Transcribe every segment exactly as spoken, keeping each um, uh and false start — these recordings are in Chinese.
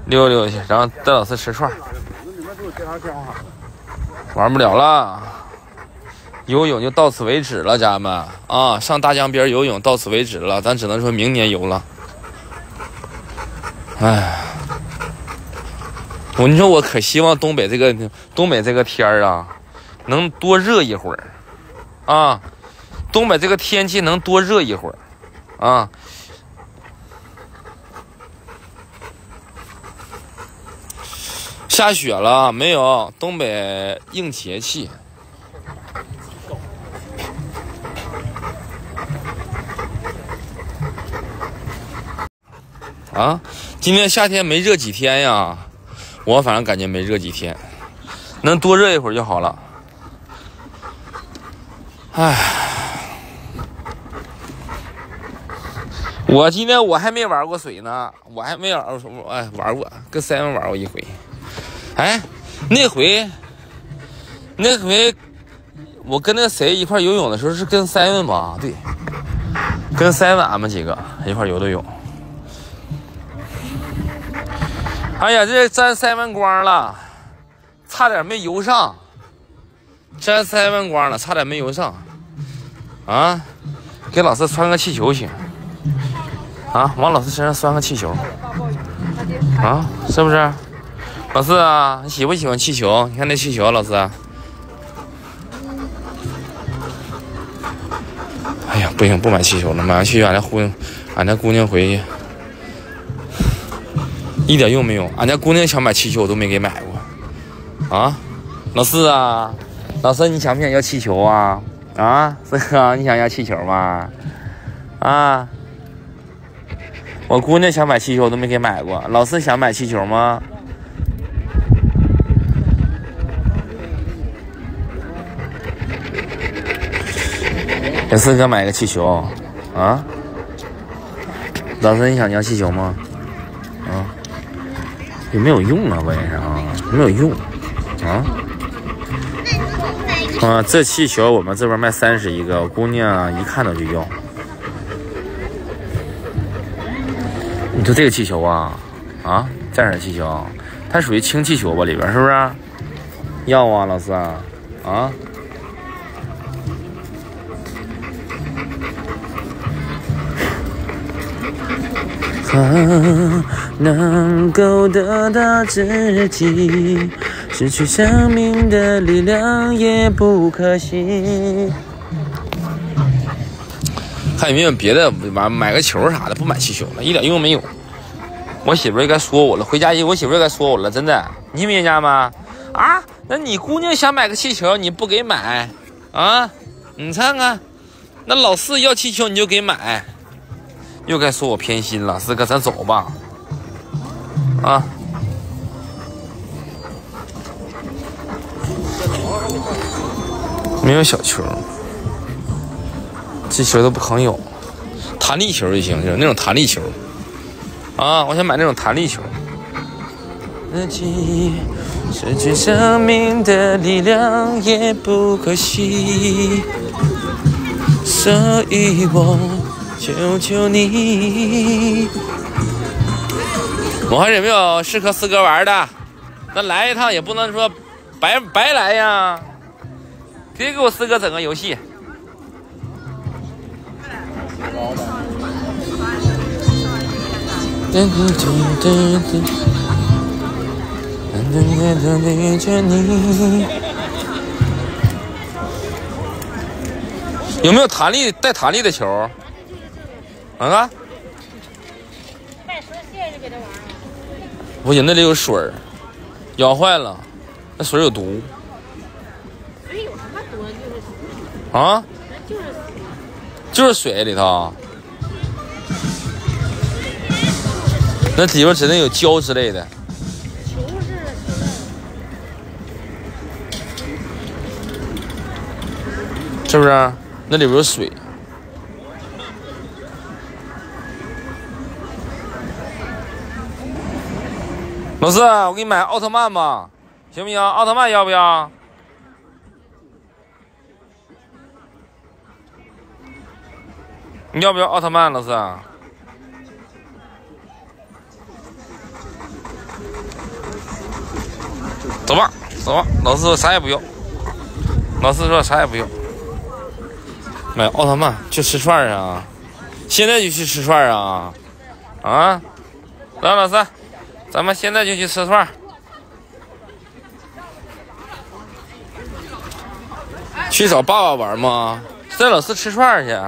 溜溜去，然后带老师吃串。玩不了了，游泳就到此为止了，家人们啊！上大江边游泳到此为止了，咱只能说明年游了。哎，我你说我可希望东北这个东北这个天儿啊，能多热一会儿啊！东北这个天气能多热一会儿啊！下雪了没有？东北硬节气。啊，今天夏天没热几天呀，我反正感觉没热几天，能多热一会儿就好了。唉，我今天我还没玩过水呢，我还没玩过，哎，玩过，跟塞文玩过一回。哎，那回，那回，我跟那谁一块游泳的时候是跟塞文吧？对，跟塞文俺们几个一块游的泳。哎呀，这沾塞文光了，差点没游上。沾塞文光了，差点没游上。啊，给老师穿个气球行。啊，往老师身上拴个气球。啊，是不是？老师啊，你喜不喜欢气球？你看那气球，老师。哎呀，不行，不买气球了，买完气球俺家姑娘，俺家姑娘回去，一点用没有。俺家姑娘想买气球，我都没给买过。啊，老师啊，老师，你想不想要气球啊？啊，四哥，你想要气球吗？啊，我姑娘想买气球，我都没给买过。老师想买气球吗？给四哥买个气球，啊？老师，你想要气球吗？啊？有没有用啊？问一下啊，有没有用？啊？啊，这气球我们这边卖三十一个，我姑娘一看到就要。你说这个气球啊，啊，战士气球，它属于氢气球吧？里边是不是？要啊，老师啊，啊？能够得到自己，失去生命的力量也不可惜。看有没有别的买买个球啥的，不买气球了，一点用没有。我媳妇儿该说我了，回家我媳妇儿该说我了，真的，你信不信家吗？啊，那你姑娘想买个气球，你不给买啊？你看看，那老四要气球你就给买。又该说我偏心了，四哥，咱走吧。啊，没有小球，这球都不好有，弹力球就行，就是那种弹力球。啊，我想买那种弹力球。失去生命的力量也不可惜，所以我。求求你！我看有没有适合四哥玩的，那来一趟也不能说白白来呀，别给我四哥整个游戏。有没有弹力带弹力的球？啊！不行，那里有水儿，咬坏了，那水有毒。水有什么毒？就是水啊，就是就是水里头。那里边指定有胶之类的。球是是不是？那里边有水。老师，我给你买奥特曼吧，行不行？奥特曼要不要？你要不要奥特曼，老师？ 走吧，走吧。老师说啥也不用，老师说啥也不用。买奥特曼去吃串啊！现在就去吃串啊！啊，来，老师，咱们现在就去吃串。去找爸爸玩吗？带老师吃串去。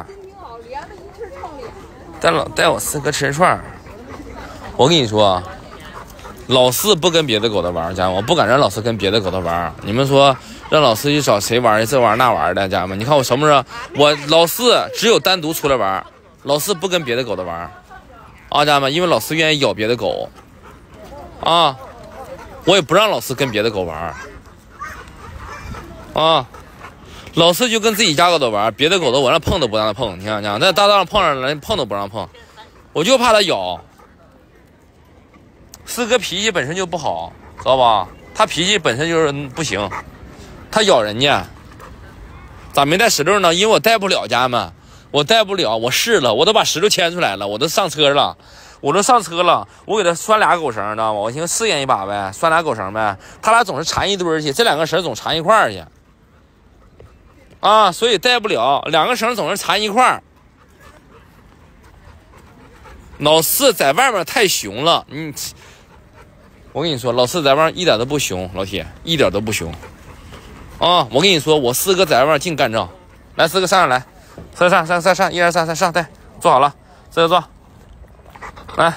带老带我四哥吃串。我跟你说，老四不跟别的狗的玩，家人们，我不敢让老四跟别的狗的玩。你们说让老四去找谁玩？这玩那玩的，家人们，你看我什么时候？我老四只有单独出来玩，老四不跟别的狗的玩。啊，家人们，因为老四愿意咬别的狗。啊，我也不让老四跟别的狗玩。啊。老四就跟自己家狗的玩，别的狗都我让碰都不让他碰，你看，你看，在大道上碰上人碰都不让碰，我就怕他咬。四哥脾气本身就不好，知道吧？他脾气本身就是不行，他咬人家。咋没带石榴呢？因为我带不了，家人们，我带不了，我试了，我都把石榴牵出来了，我都上车了，我都上车了，我给他拴俩狗绳，知道吗？我寻思试验一把呗，拴俩狗绳呗，他俩总是缠一堆去，这两个绳总缠一块儿去。啊，所以带不了，两个绳总是缠一块儿。老四在外面太熊了，嗯，我跟你说，老四在外面一点都不熊，老铁一点都不熊。啊，我跟你说，我四哥在外面净干仗。来，四哥上上来，上上上上上，一二三三上，对，坐好了，四哥坐。来，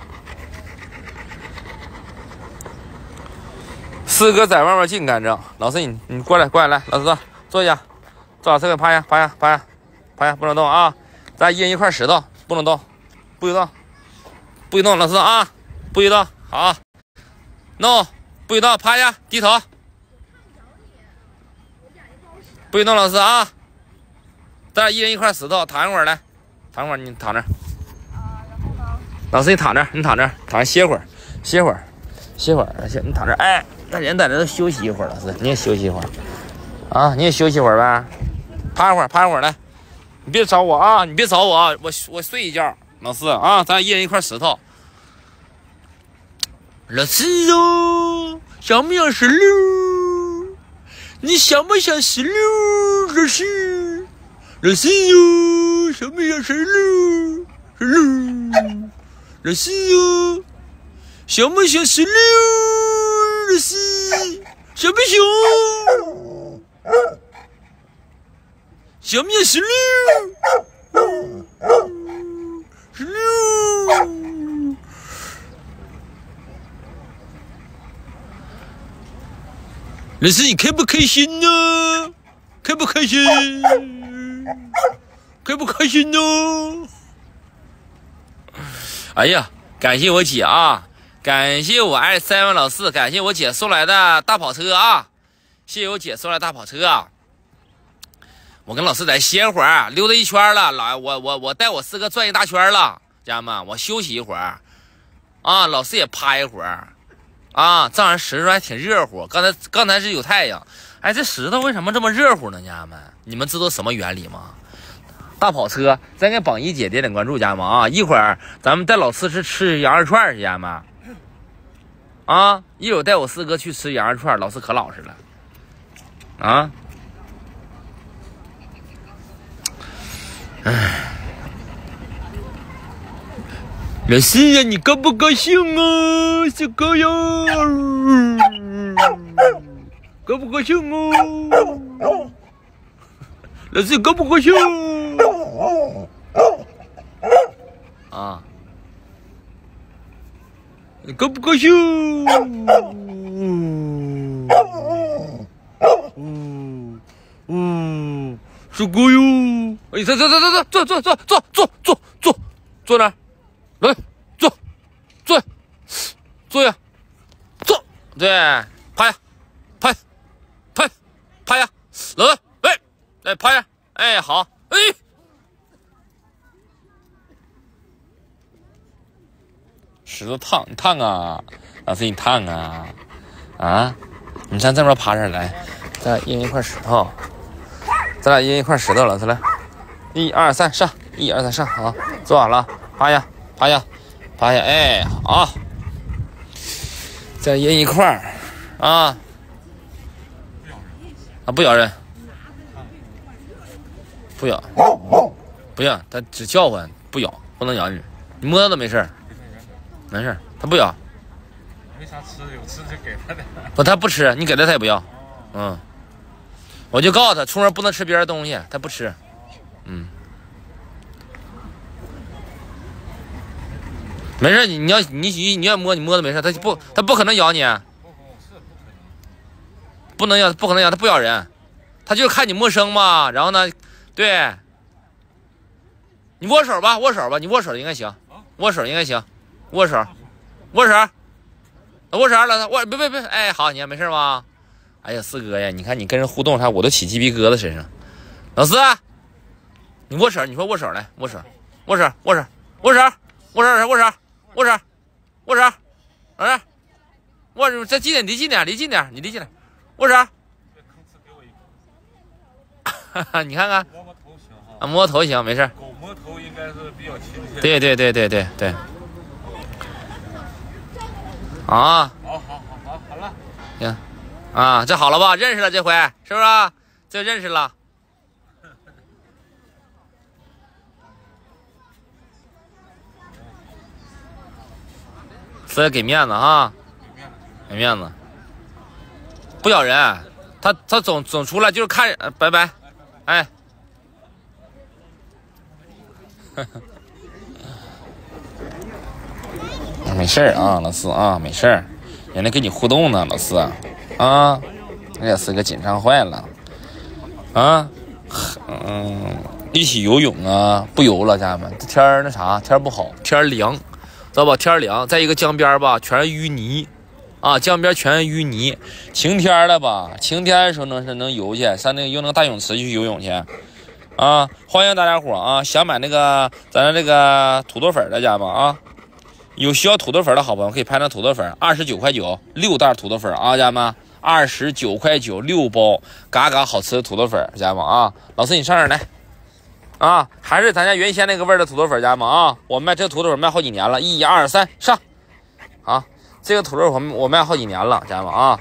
四哥在外面净干仗。老四你你过来过来来，老四坐坐下。坐好，这个趴下，趴下，趴下，趴下，不能动啊！咱一人一块石头，不能动，不许动，不许动，老师啊，不许动，好 ，no， 不许动，趴下，低头，不许动，老师啊！咱一人一块石头，躺一会儿来，躺一会儿，你躺这儿。老师，你躺这儿，你躺这儿，躺着歇会儿，歇会儿，歇会儿，歇，你躺这儿，哎，那人在这都休息一会儿，老师，你也休息一会儿，啊，你也休息一会儿呗。趴一会儿，趴一会儿来，你别找我啊！你别找我啊！我我睡一觉，老四啊，咱一人一块石头。老四哦，想不想石榴？你想不想石榴？老四，老四哦，想不想石榴？石榴，老四哦，想不想石榴？老四，想不想？想不想石榴？石榴，老师你开不开心呢？开不开心？开不开心呢？哎呀，感谢我姐啊，感谢我爱三万老四，感谢我姐送来的大跑车啊，谢谢我姐送来的大跑车啊。我跟老四在歇会儿，溜达一圈了，老我我我带我四哥转一大圈了，家人们，我休息一会儿，啊，老四也趴一会儿，啊，这玩意儿石头还挺热乎，刚才刚才是有太阳，哎，这石头为什么这么热乎呢？家人们，你们知道什么原理吗？大跑车，咱给榜一姐点点关注，家人们啊，一会儿咱们带老四吃吃羊肉串去，家人们，啊，一会儿带我四哥去吃羊肉串，老四可老实了，啊。唉，老四呀，你高不高兴啊？小高呀，高不高兴啊？老四高不高兴啊？你高不高兴？嗯嗯，小高哟。哎，坐坐坐坐坐坐坐坐坐坐坐坐坐哪？来，坐坐坐呀，坐对，趴下，趴下，趴下，趴下，老四，哎，来趴下，哎，好，哎，石头烫，你烫啊，老四你烫啊，啊，你上这边趴着来，咱俩一人一块石头，咱俩一人一块石头，老四来。一二三上，一二三上，好，坐好了，趴下，趴下，趴下，哎，好，再掖一块儿，啊， 啊，不咬人，不咬，不咬，它只叫唤，不咬，不能咬你。你摸它都没事，没事，它不咬。 没啥吃的，有吃就给它点。 不，它不吃，你给它它也不要。嗯，我就告诉他，出门不能吃别人东西，它不吃。嗯，没事，你你要你你你要摸你摸的没事，它不它不可能咬你。不能咬，不可能咬，它不咬人，它就看你陌生嘛。然后呢，对，你握手吧，握手吧，你握手应该行，握手应该行，握手，握手，握手了，握，别别别，哎，好，你还没事吗？哎呀，四哥呀，你看你跟人互动啥，我都起鸡皮疙瘩身上。老四，你握手，你说握手来，握手，握手，握手，握手，握手，握手，握手，握手，啊，握手，再近点，离近点，离近点，你离近点。握手，你看看， 摸摸头行哈， 啊，摸头行，没事。 狗摸头应该是比较亲切。 对对对对对对。啊， 好好好好好了。 行，啊，这好了吧？认识了，这回是不是？这认识了。所以给面子哈，给面子。不咬人，他他总总出来就是看，呃、拜拜，哎，没事儿啊，老四啊，没事儿，人家跟你互动呢，老四啊，哎呀，四哥紧张坏了，啊，嗯，一起游泳啊，不游了，家人们，这天儿那啥，天儿不好，天儿凉，知道吧？天儿凉，在一个江边吧，全是淤泥。啊，江边全是淤泥，晴天了吧？晴天的时候能是能游去，上那个游那个大泳池去游泳去，啊！欢迎大家伙啊！想买那个咱这个土豆粉的家吧啊，有需要土豆粉的好朋友可以拍那土豆粉，二十九块九六袋土豆粉啊，家们，二十九块九六包，嘎嘎好吃的土豆粉，家们啊！老师你上这儿来，啊，还是咱家原先那个味儿的土豆粉，家们啊！我卖这土豆粉卖好几年了，一二三上，啊！这个土豆粉我卖好几年了，家人们啊！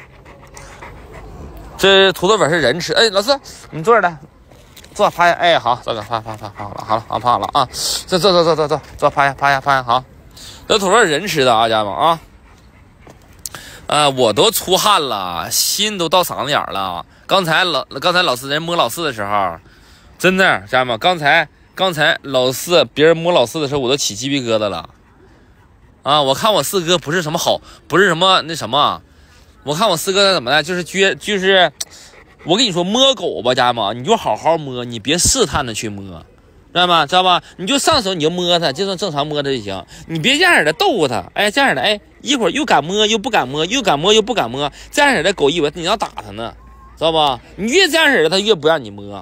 这土豆粉是人吃。哎，老四，你坐着来，坐趴下。哎，好，坐着趴趴趴趴好了，好了啊，趴好了啊！坐坐坐坐坐坐坐趴下趴下趴下好。这土豆是人吃的啊，家人们啊！呃，我都出汗了，心都到嗓子眼了。刚才老刚才老四人摸老四的时候，真的，家人们，刚才刚才老四别人摸老四的时候，我都起鸡皮疙瘩了。啊，我看我四哥不是什么好，不是什么那什么，我看我四哥怎么的，就是撅，就是，我跟你说摸狗吧，家人们，你就好好摸，你别试探的去摸，知道吗？知道吧？你就上手你就摸它，就算正常摸它就行，你别这样的逗它，哎，这样的，哎，一会儿又敢摸又不敢摸，又敢摸又不敢摸，这样式的狗以为你要打它呢，知道吧？你越这样式的，它越不让你摸。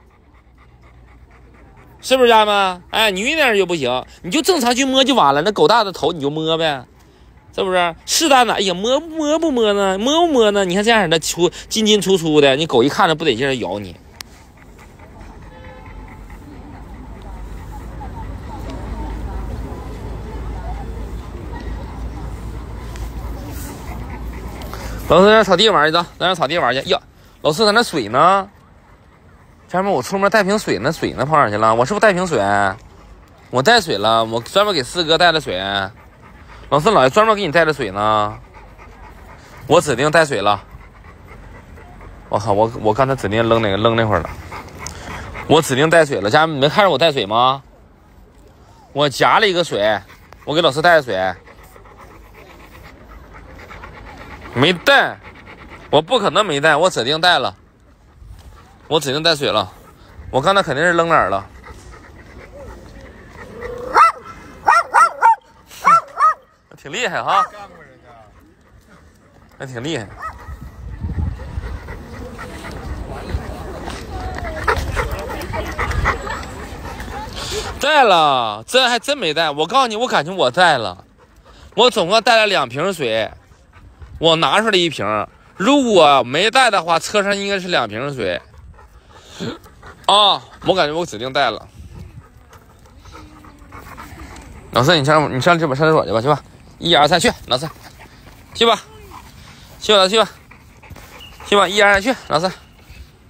是不是家人们？哎，你越那样就不行，你就正常去摸就完了。那狗大的头你就摸呗，是不是？适当的，哎呀，摸摸不摸呢？摸不摸呢？你看这样的出进进出出的，你狗一看着不得劲儿咬你。老四在那草地玩去，走，在那草地玩去。呀，老四在那水呢。家人们，我出门带瓶水呢，水呢跑哪去了？我是不是带瓶水？我带水了，我专门给四哥带的水。老四姥爷专门给你带的水呢，我指定带水了。我靠，我我刚才指定扔那个扔那会儿了，我指定带水了。家人们，你没看着我带水吗？我夹了一个水，我给老四带的水，没带，我不可能没带，我指定带了。我指定带水了，我刚才肯定是扔哪儿了。挺厉害哈，还挺厉害。带了，这还真没带。我告诉你，我感觉我带了，我总共带了两瓶水，我拿出来一瓶。如果没带的话，车上应该是两瓶水。啊，我感觉我指定带了。老四，你上你上这边上厕所去吧，去吧，一二三去，老四，去吧，去吧，去吧，去吧，一二三去，老四，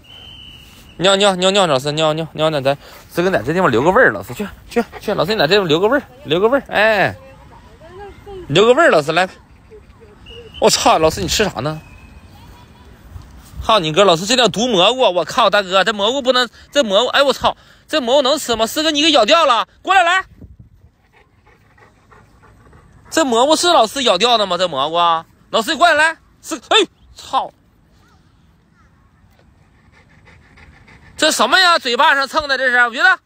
尿尿尿尿，老师尿尿尿尿，咱这个在这地方留个味儿，老师去去去，老师你在这地方留个味儿，留个味儿，哎，留个味儿，老师来。我操，老师你吃啥呢？操你哥，老师这叫毒蘑菇！我靠，大哥，这蘑菇不能，这蘑菇，哎我操，这蘑菇能吃吗？师哥你给咬掉了，过来来。这蘑菇是老师咬掉的吗？这蘑菇，老师你过来来，是，哎，操。这什么呀？嘴巴上蹭的这是？我觉得，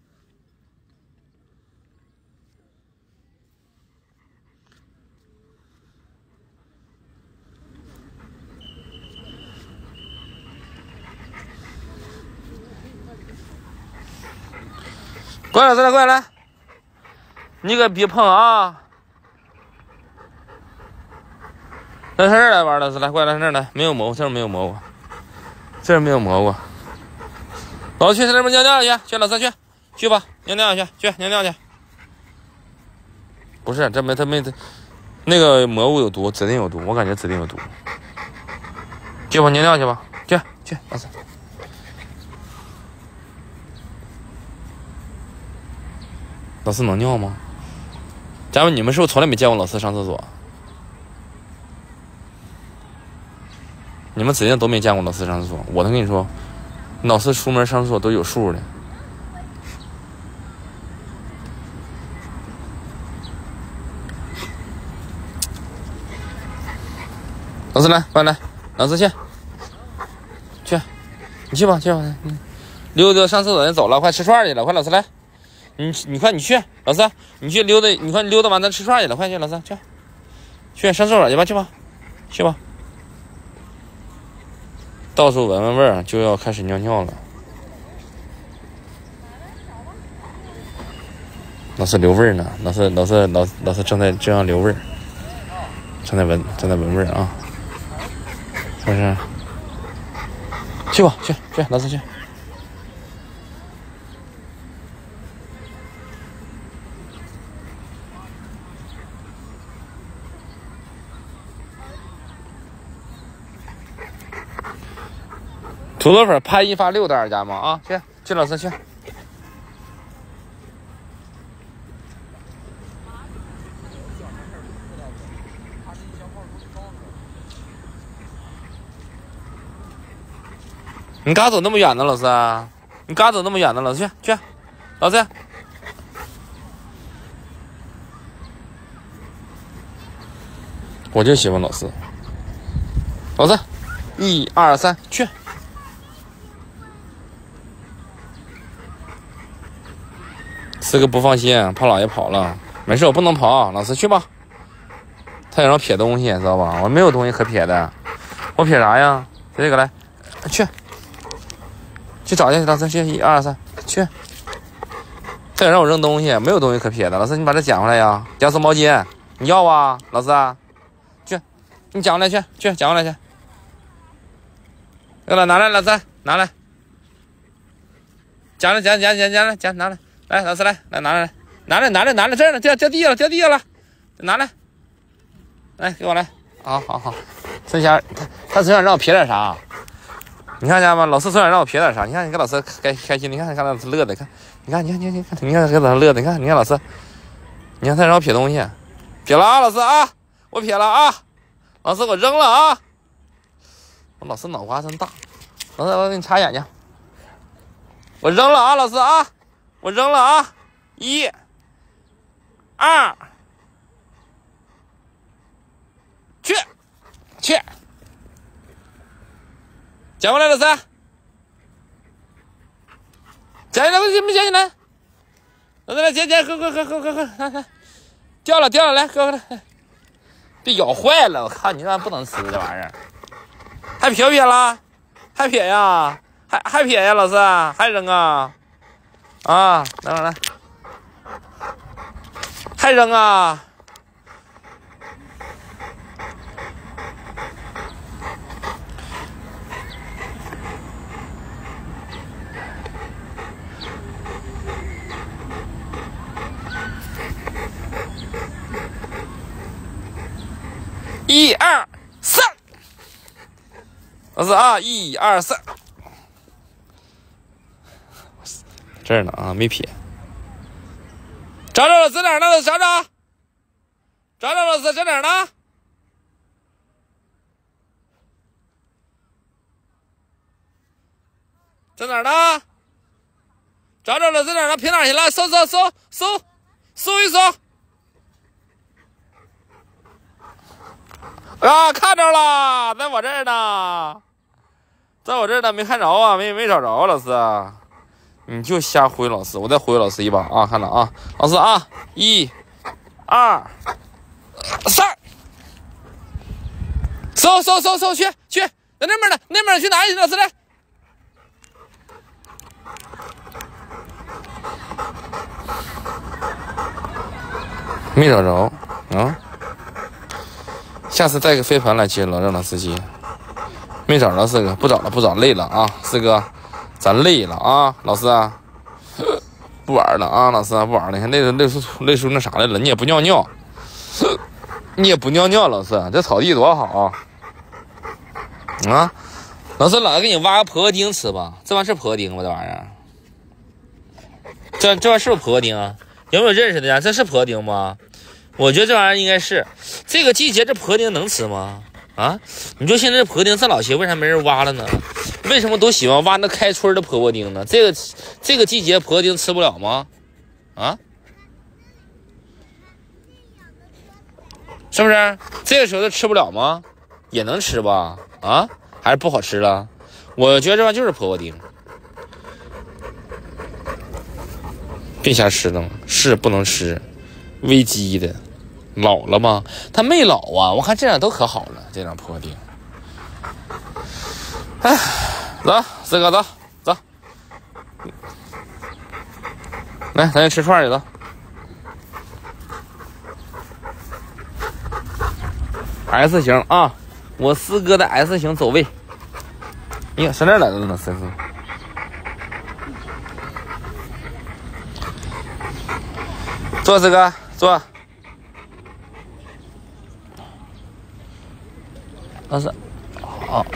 过来，过来，过来，你可别碰啊！来这儿来玩了，来，过来这儿来，没有蘑菇，这儿没有蘑菇，这儿没有蘑菇。老师去那边尿尿去，去老师去，去吧，尿尿去，去尿尿去。不是，这没他没那个蘑菇有毒，指定有毒，我感觉指定有毒。去吧，尿尿去吧，去去，老师。老师能尿吗？咱们你们是不是从来没见过老师上厕所？你们指定都没见过老师上厕所。我能跟你说。老师出门上厕所都有数的。老师来，快来，老师去，去，你去吧，去吧，嗯，溜达上厕所人走了，快吃串去了，快老师来，你你快你去，老师你去溜达，你快溜达完咱吃串去了，快去，老师去，去上厕所去吧，去吧，去吧。到处闻闻味儿，就要开始尿尿了。老师留味儿呢，老师老师老老师正在正要留味儿，正在闻正在闻味儿啊，是不是？去吧，去去，老师去。土豆粉拍一发六袋加吗？啊，去去，老师去。你干啥走那么远呢，老师？你干啥走那么远呢，老师？去去，老师。我就喜欢老师。老师，一二三，去。四个不放心，怕老爷跑了。没事，我不能跑，老师去吧。他想让撇东西，知道吧？我没有东西可撇的，我撇啥呀？这个来，去，去找去，老师去，一二三，去。他想让我扔东西，没有东西可撇的。老师，你把这捡回来呀，捡手毛巾，你要啊？老师啊，去，你捡回来去，去捡回来去。来，拿来，老师拿来，捡来，捡捡捡捡来，捡拿来。来，老师来，来拿来，拿来，拿来，拿来，这儿呢，掉掉地下了，掉地下了，拿来，来给我来，好好好，这下他他只想让我撇点啥，你看见吗？老师只想让我撇点啥，你看你看老师开开心，你看你看老师乐的，看，你看你看你看你看你看给老师乐的，你看你看老师，你看他让我撇东西，撇了啊，老师啊，我撇了啊，老师我扔了啊，我老师脑瓜真大，老师我给你擦眼睛，我扔了啊，老师啊。我扔了啊！一、二，去，去，捡回来了噻！捡起来，没没捡起来？来来来，捡捡，快快快快快快，来来，掉了掉了，来，哥哥来，被咬坏了！我靠，你这不能吃这玩意儿，还撇不撇了？还撇呀？还还撇呀？老师还扔啊？啊，来来来，还扔啊！一二三，老师啊，一二三。 这儿呢啊，没撇。找找老师哪儿呢？找找，找找老师在哪儿呢？在哪儿呢？找找老师哪儿呢？撇哪儿去了？搜搜搜搜搜一搜。啊，看着了，在我这儿呢，在我这儿呢，没看着啊，没没找着老师啊。你就瞎忽悠老师，我再忽悠老师一把啊！看着啊，老师啊，一、二、三，搜搜搜搜，去去，在那边呢，那边去哪里去？老师来，没找着啊！下次带个飞盘来接了，让老师接。没找着四哥，不找了，不找，累了啊，四哥。咱累了啊，老师啊，不玩了啊，老师啊，不玩了。你看累累累出累出那啥来了，你也不尿尿，你也不尿尿，老师，这草地多好啊！啊，老师，老子给你挖个婆婆丁吃吧，这玩意儿是婆婆丁吗？这玩意儿，这这玩意儿是不是婆婆丁啊？有没有认识的呀？这是婆婆丁吗？我觉得这玩意儿应该是。这个季节这婆婆丁能吃吗？啊，你说现在这婆婆丁这老些，为啥没人挖了呢？为什么都喜欢挖那开春的婆婆丁呢？这个这个季节婆婆丁吃不了吗？啊，是不是？这个时候都吃不了吗？也能吃吧？啊，还是不好吃了？我觉得这玩意就是婆婆丁，别瞎吃了，是不能吃，危机的。老了吗？他没老啊，我看这样都可好了，这张破腚。哎，走，四哥走走，来，咱去吃串去走。S 型啊，我四哥的 S 型走位。哎呀，上这儿来了呢，四哥。坐，四哥坐。老师，好，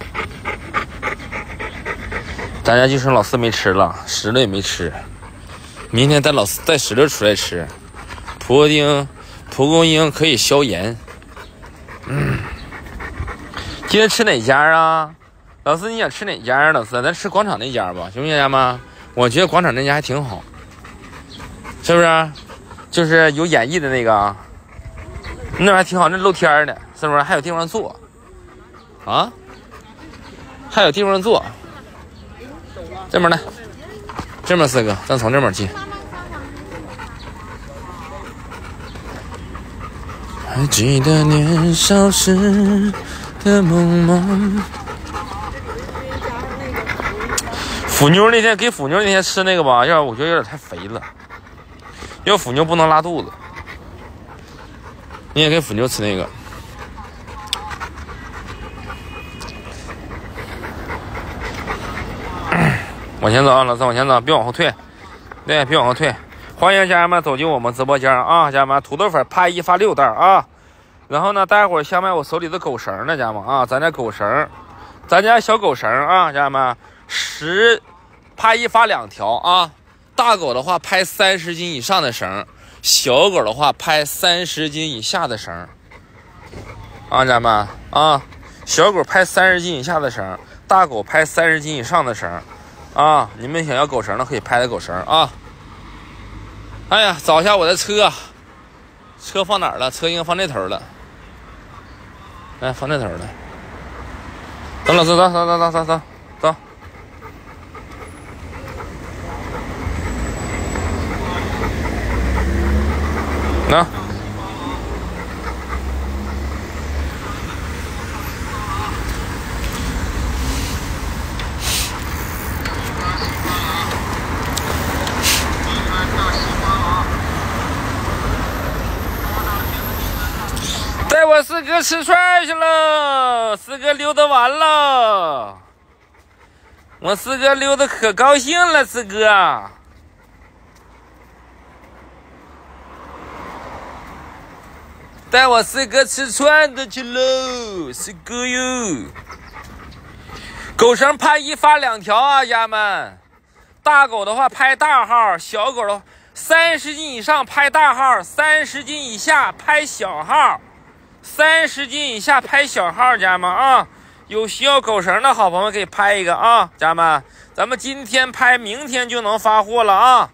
大家就剩老四没吃了，石榴也没吃。明天带老四带石榴出来吃。蒲公英，蒲公英可以消炎。嗯，今天吃哪家啊？老四，你想吃哪家啊？老四，咱吃广场那家吧，行不行，家们？我觉得广场那家还挺好，是不是？就是有演绎的那个，那还挺好，那露天的，是不是？还有地方坐。啊，还有地方坐，这边来，这边四个，咱从这边进。还记得年少时的梦梦。腐妞那天给腐妞那天吃那个吧，要我觉得有点太肥了，要腐妞不能拉肚子。你也给腐妞吃那个。往前走啊，老四往前走，别往后退，对，别往后退。欢迎家人们走进我们直播间啊，家人们，土豆粉拍一发六袋啊。然后呢，待会儿想买我手里的狗绳呢，家人们啊，咱家狗绳，咱家小狗绳啊，家人们，十拍一发两条啊。大狗的话拍三十斤以上的绳，小狗的话拍三十斤以下的绳。啊，家人们啊，小狗拍三十斤以下的绳，大狗拍三十斤以上的绳。啊，你们想要狗绳的可以拍的狗绳啊！哎呀，找一下我的车，车放哪儿了？车应该放这头了。哎，放这头了。等老师，走走走走走走走。那。带我四哥吃串去了，四哥溜达完了，我四哥溜达可高兴了，四哥。带我四哥吃串的去喽，四哥哟。狗绳拍一发两条啊，家们， 大狗的话拍大号，小狗的三十斤以上拍大号，三十斤以下拍小号，三十斤以下拍小号，家人们啊，有需要狗绳的好朋友可以拍一个啊，家人们，咱们今天拍，明天就能发货了啊。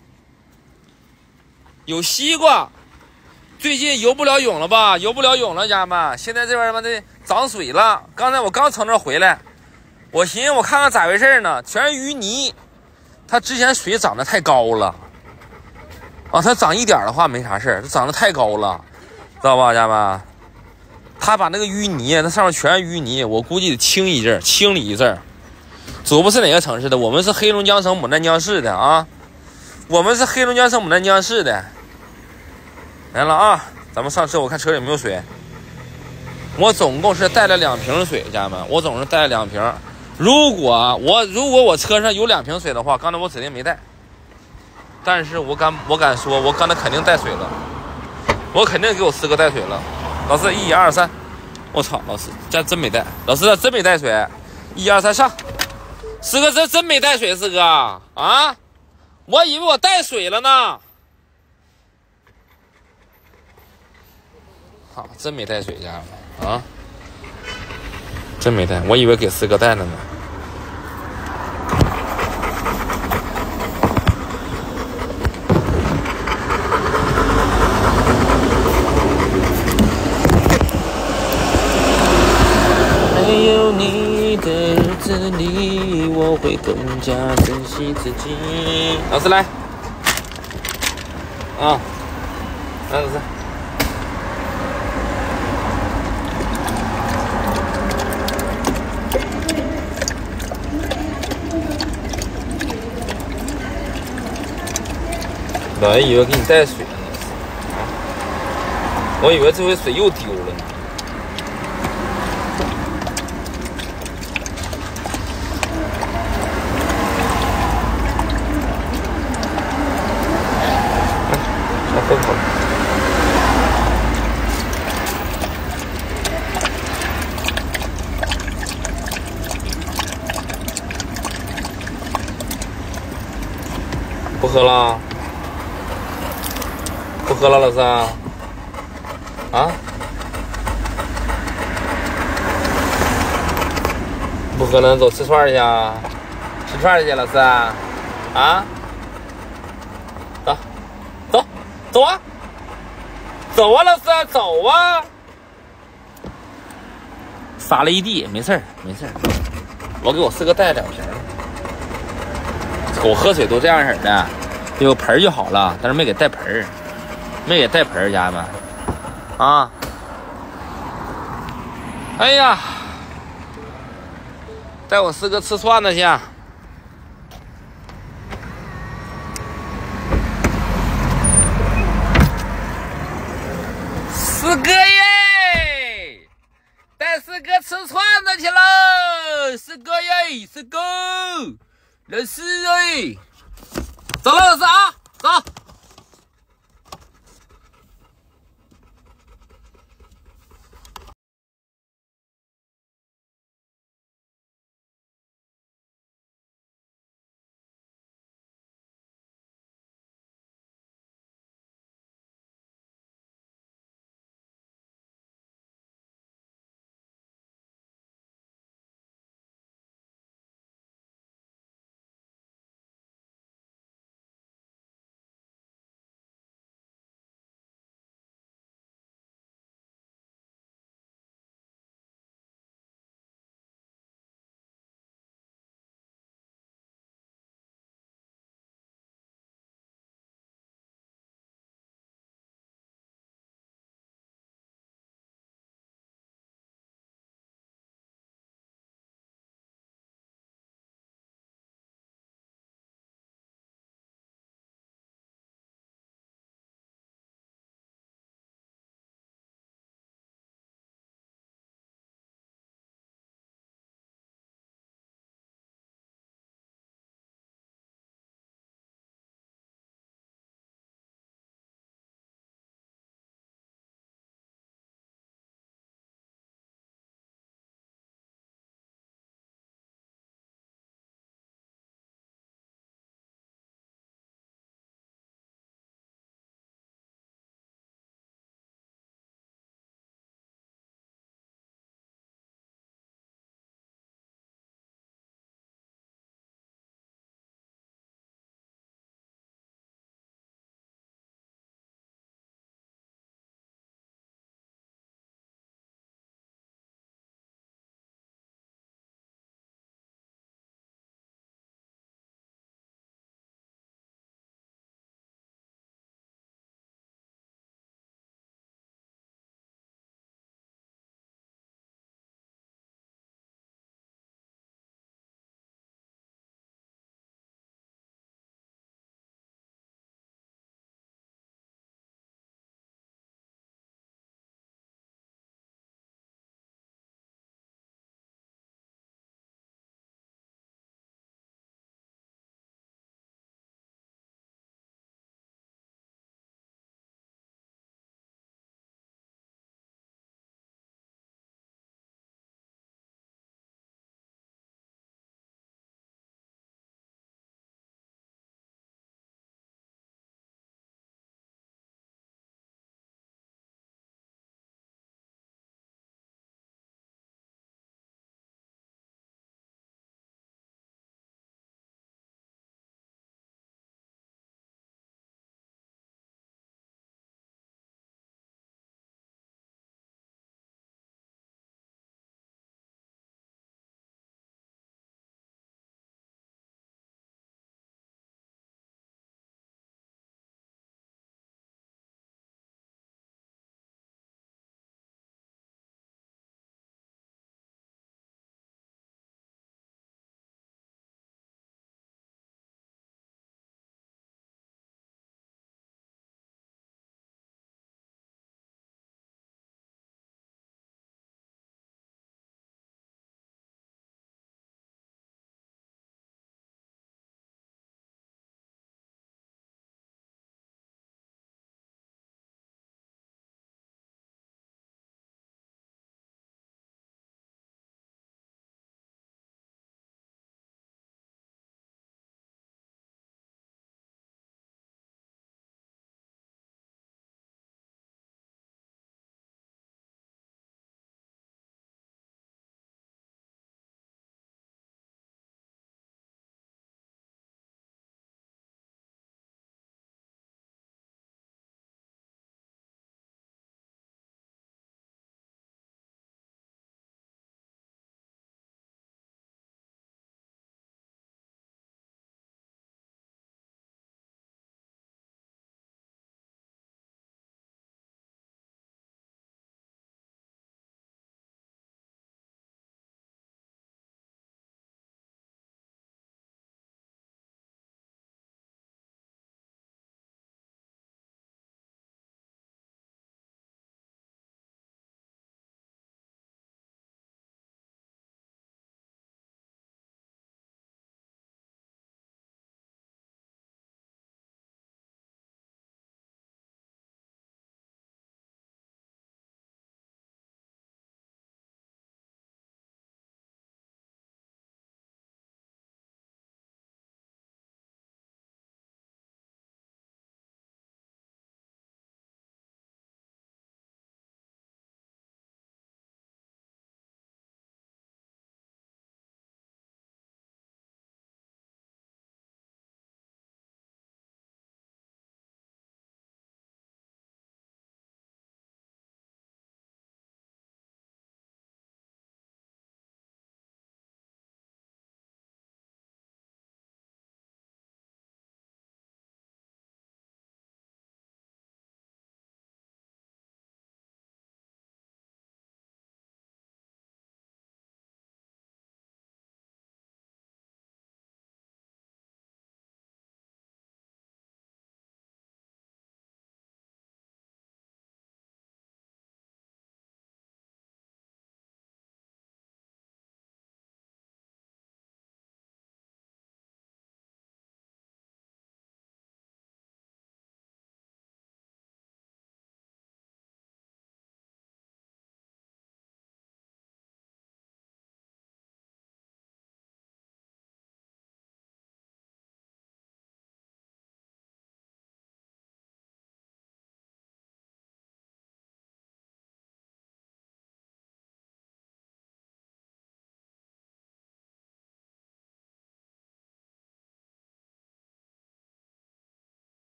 有西瓜，最近游不了泳了吧？游不了泳了，家人们，现在这边他妈的涨水了。刚才我刚从这回来，我寻思我看看咋回事呢，全是淤泥。它之前水涨得太高了啊，它涨一点的话没啥事，它涨得太高了，知道吧，家人们？他把那个淤泥，那上面全是淤泥，我估计得清一阵，清理一阵。主不是哪个城市的，我们是黑龙江省牡丹江市的啊，我们是黑龙江省牡丹江市的。来了啊，咱们上车，我看车里有没有水。我总共是带了两瓶水，家人们，我总是带了两瓶。如果我如果我车上有两瓶水的话，刚才我指定没带。但是我敢我敢说，我刚才肯定带水了，我肯定给我四哥带水了。老师，一二三，我操，老师这真没带，老师真没带水，一二三上，四哥这真没带水，四哥啊，我以为我带水了呢。好，真没带水，家人们啊。真没带，我以为给四哥带了呢。没有你的日子里，我会更加珍惜自己。老师来，啊，来老师。老爷以为给你带水了呢，啊！我以为这回水又丢了呢。来，喝口。不喝了。不喝了，老师啊？啊？不喝了，走吃串去啊？吃串去，老师啊？啊？走，走，走啊！走啊，老师啊，走啊！撒了一地，没事儿，没事儿。我给我四哥带两瓶。狗喝水都这样式的，有盆就好了，但是没给带盆。没给带盆，家人们啊！哎呀，带我四哥吃串子去。四哥耶，带四哥吃串子去喽！四哥耶，四哥，老师哎，走了，老师啊，走。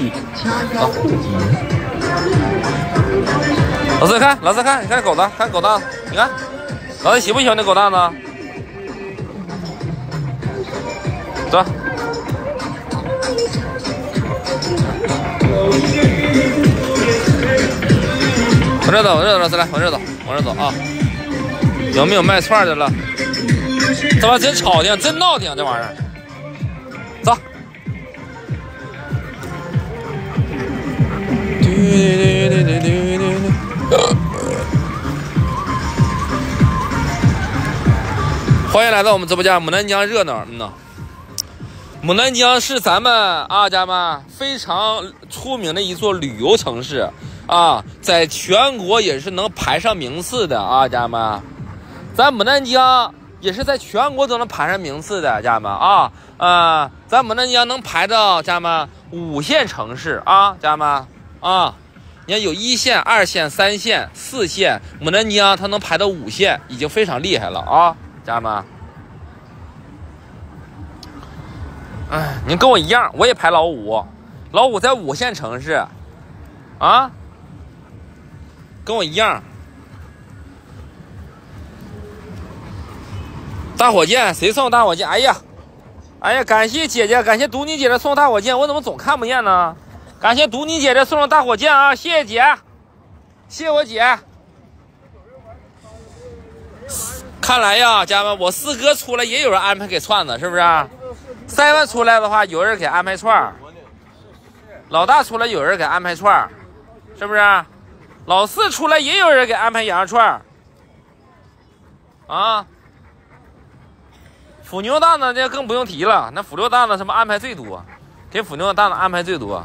器掐腰护颈。 老师看，老师看，你看狗子，看狗蛋，你看，老师喜不喜欢那狗蛋子？走。往这走，往这走，老师来，往这走，往这走啊！有没有卖串的了？这玩意真吵挺，真闹挺，这玩意儿。走。欢迎来到我们直播间，牡丹江热闹，嗯呐。牡丹江是咱们啊家们非常出名的一座旅游城市啊，在全国也是能排上名次的啊家们。咱牡丹江也是在全国都能排上名次的家们啊，呃，咱牡丹江能排到家们五线城市啊家们啊。你看有一线、二线、三线、四线，牡丹江它能排到五线，已经非常厉害了啊，家人们。哎，您跟我一样，我也排老五，老五在五线城市，啊，跟我一样。大火箭谁送大火箭？哎呀，哎呀，感谢姐姐，感谢独妮姐姐送大火箭，我怎么总看不见呢？感谢独妮姐姐送的大火箭啊！谢谢姐，谢谢我姐。看来呀，家人们，我四哥出来也有人安排给串子，是不是？三万出来的话，有人给安排串；老大出来有人给安排串，是不是？老四出来也有人给安排羊肉串。啊，腐牛蛋子这更不用提了，那腐牛蛋子什么安排最多，给腐牛蛋子安排最多。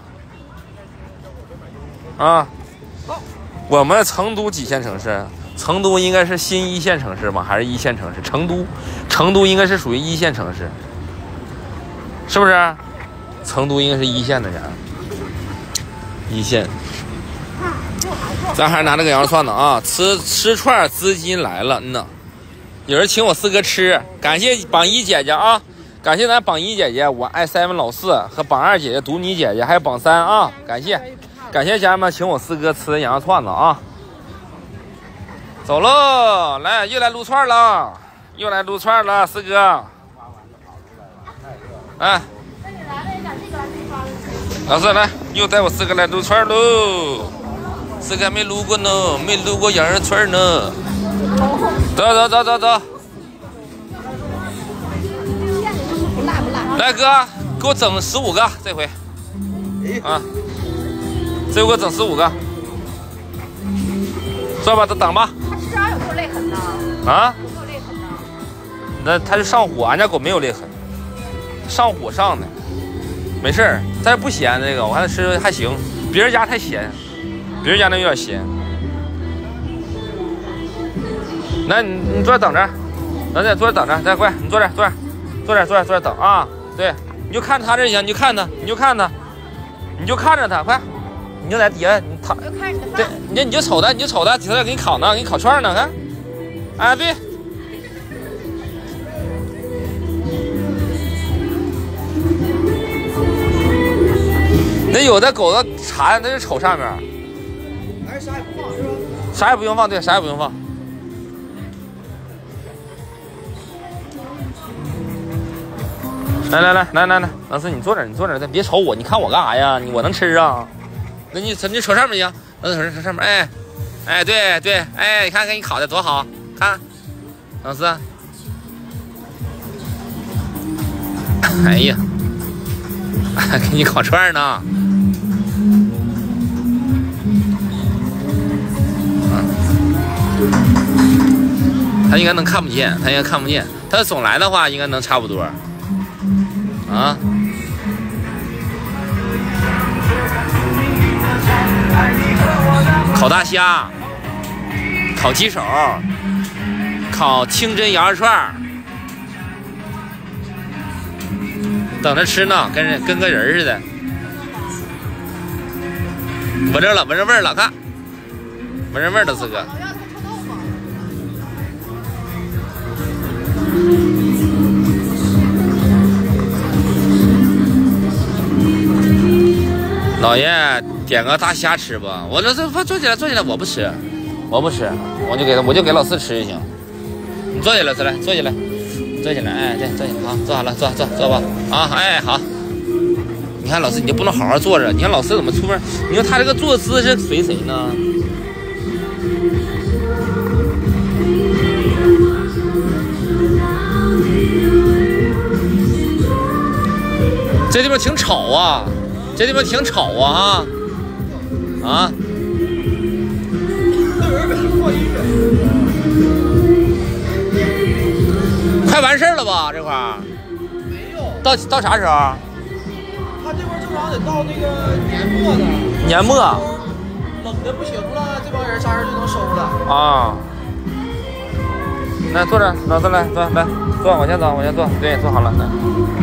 啊，我们成都几线城市？成都应该是新一线城市吗？还是一线城市？成都，成都应该是属于一线城市，是不是？成都应该是一线的人，一线。咱还是拿这个羊肉串呢啊！吃吃串资金来了，嗯呐，有人请我四哥吃，感谢榜一姐姐啊！感谢咱榜一姐姐，我爱seven老四和榜二姐姐独妮姐姐，还有榜三啊！感谢。感谢家人们请我四哥吃羊肉串子啊！走喽，来又来撸串了，又来撸串了，四哥。哎，老四来，又带我四哥来撸串喽。四哥还没撸过呢，没撸过羊肉串呢。走走走走走。来哥，给我整十五个这回。啊。这回给我整十五个，算吧，都等吧。 他身上有没有泪痕呢？ 啊？ 有没有泪痕呢？ 那他就上火，俺家狗没有泪痕，上火上的，没事儿，但是不咸这个，我看它吃还行，别人家太咸，别人家那有点咸。来，你你坐这等着，等着坐这等着，再快，你坐这坐这坐这坐这坐这等啊！对，你就看他这行，你就看他，你就看他，你就看着他，快。你就在底下，你躺，对，你就你就瞅他，你就瞅他，底下给你烤呢，给你烤串呢，看，啊，对，那有的狗子馋，它就瞅上面， 哎，啥也不放是吧？ 啥也不用放，对，啥也不用放。来来来来来来，老师你坐这，你坐这，再别瞅我，你看我干啥呀？你我能吃啊？那你你瞅上面行，那瞅瞅上面，哎，哎，对对，哎，你看给你烤的多好，看，老师，哎呀，给你烤串呢，他应该能看不见，他应该看不见，他总来的话应该能差不多，啊。烤大虾，烤鸡手，烤清真羊肉串，等着吃呢，跟人跟个人似的。闻着了，闻着味儿了，看，闻着味儿了，四哥。老老爷点个大虾吃吧，我这这坐坐起来坐起来，我不吃，我不吃，我就给他我就给老四吃就行。你坐起来，坐来坐起来，坐起来，哎对，坐起来，好，坐好了，坐坐坐吧，啊，哎好。你看老四，你就不能好好坐着？你看老四怎么出门？你说他这个坐姿是随谁呢？这地方挺吵啊，这地方挺吵啊啊！啊！快完事儿了吧？这块儿没有。 到到啥时候？ 他这块正常得到那个年末呢。 年末。 冷的不行了，这帮人啥时候就能收了？ 啊。来坐着，老子来坐来坐，往前走，往前坐，对，坐好了，来。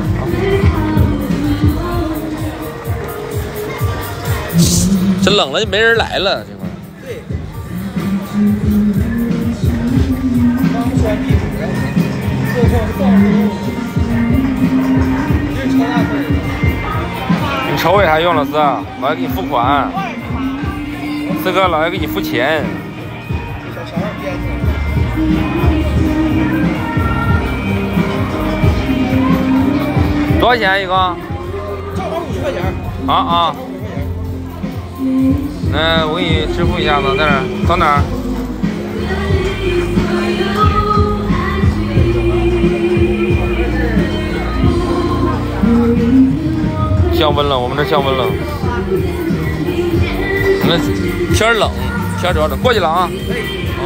这冷了就没人来了，这块。 对。刚穿地服，后后放后，这是超大份儿。你瞅有啥用，老四？老爷给你付款。四哥，老爷给你付钱。 小墙上编的。 多少钱一个？ 正好五十块钱。 啊啊。那我给你支付一下子，在哪儿？到哪儿？降温了，我们这降温了。那天冷，天主要冷，过去了啊。啊。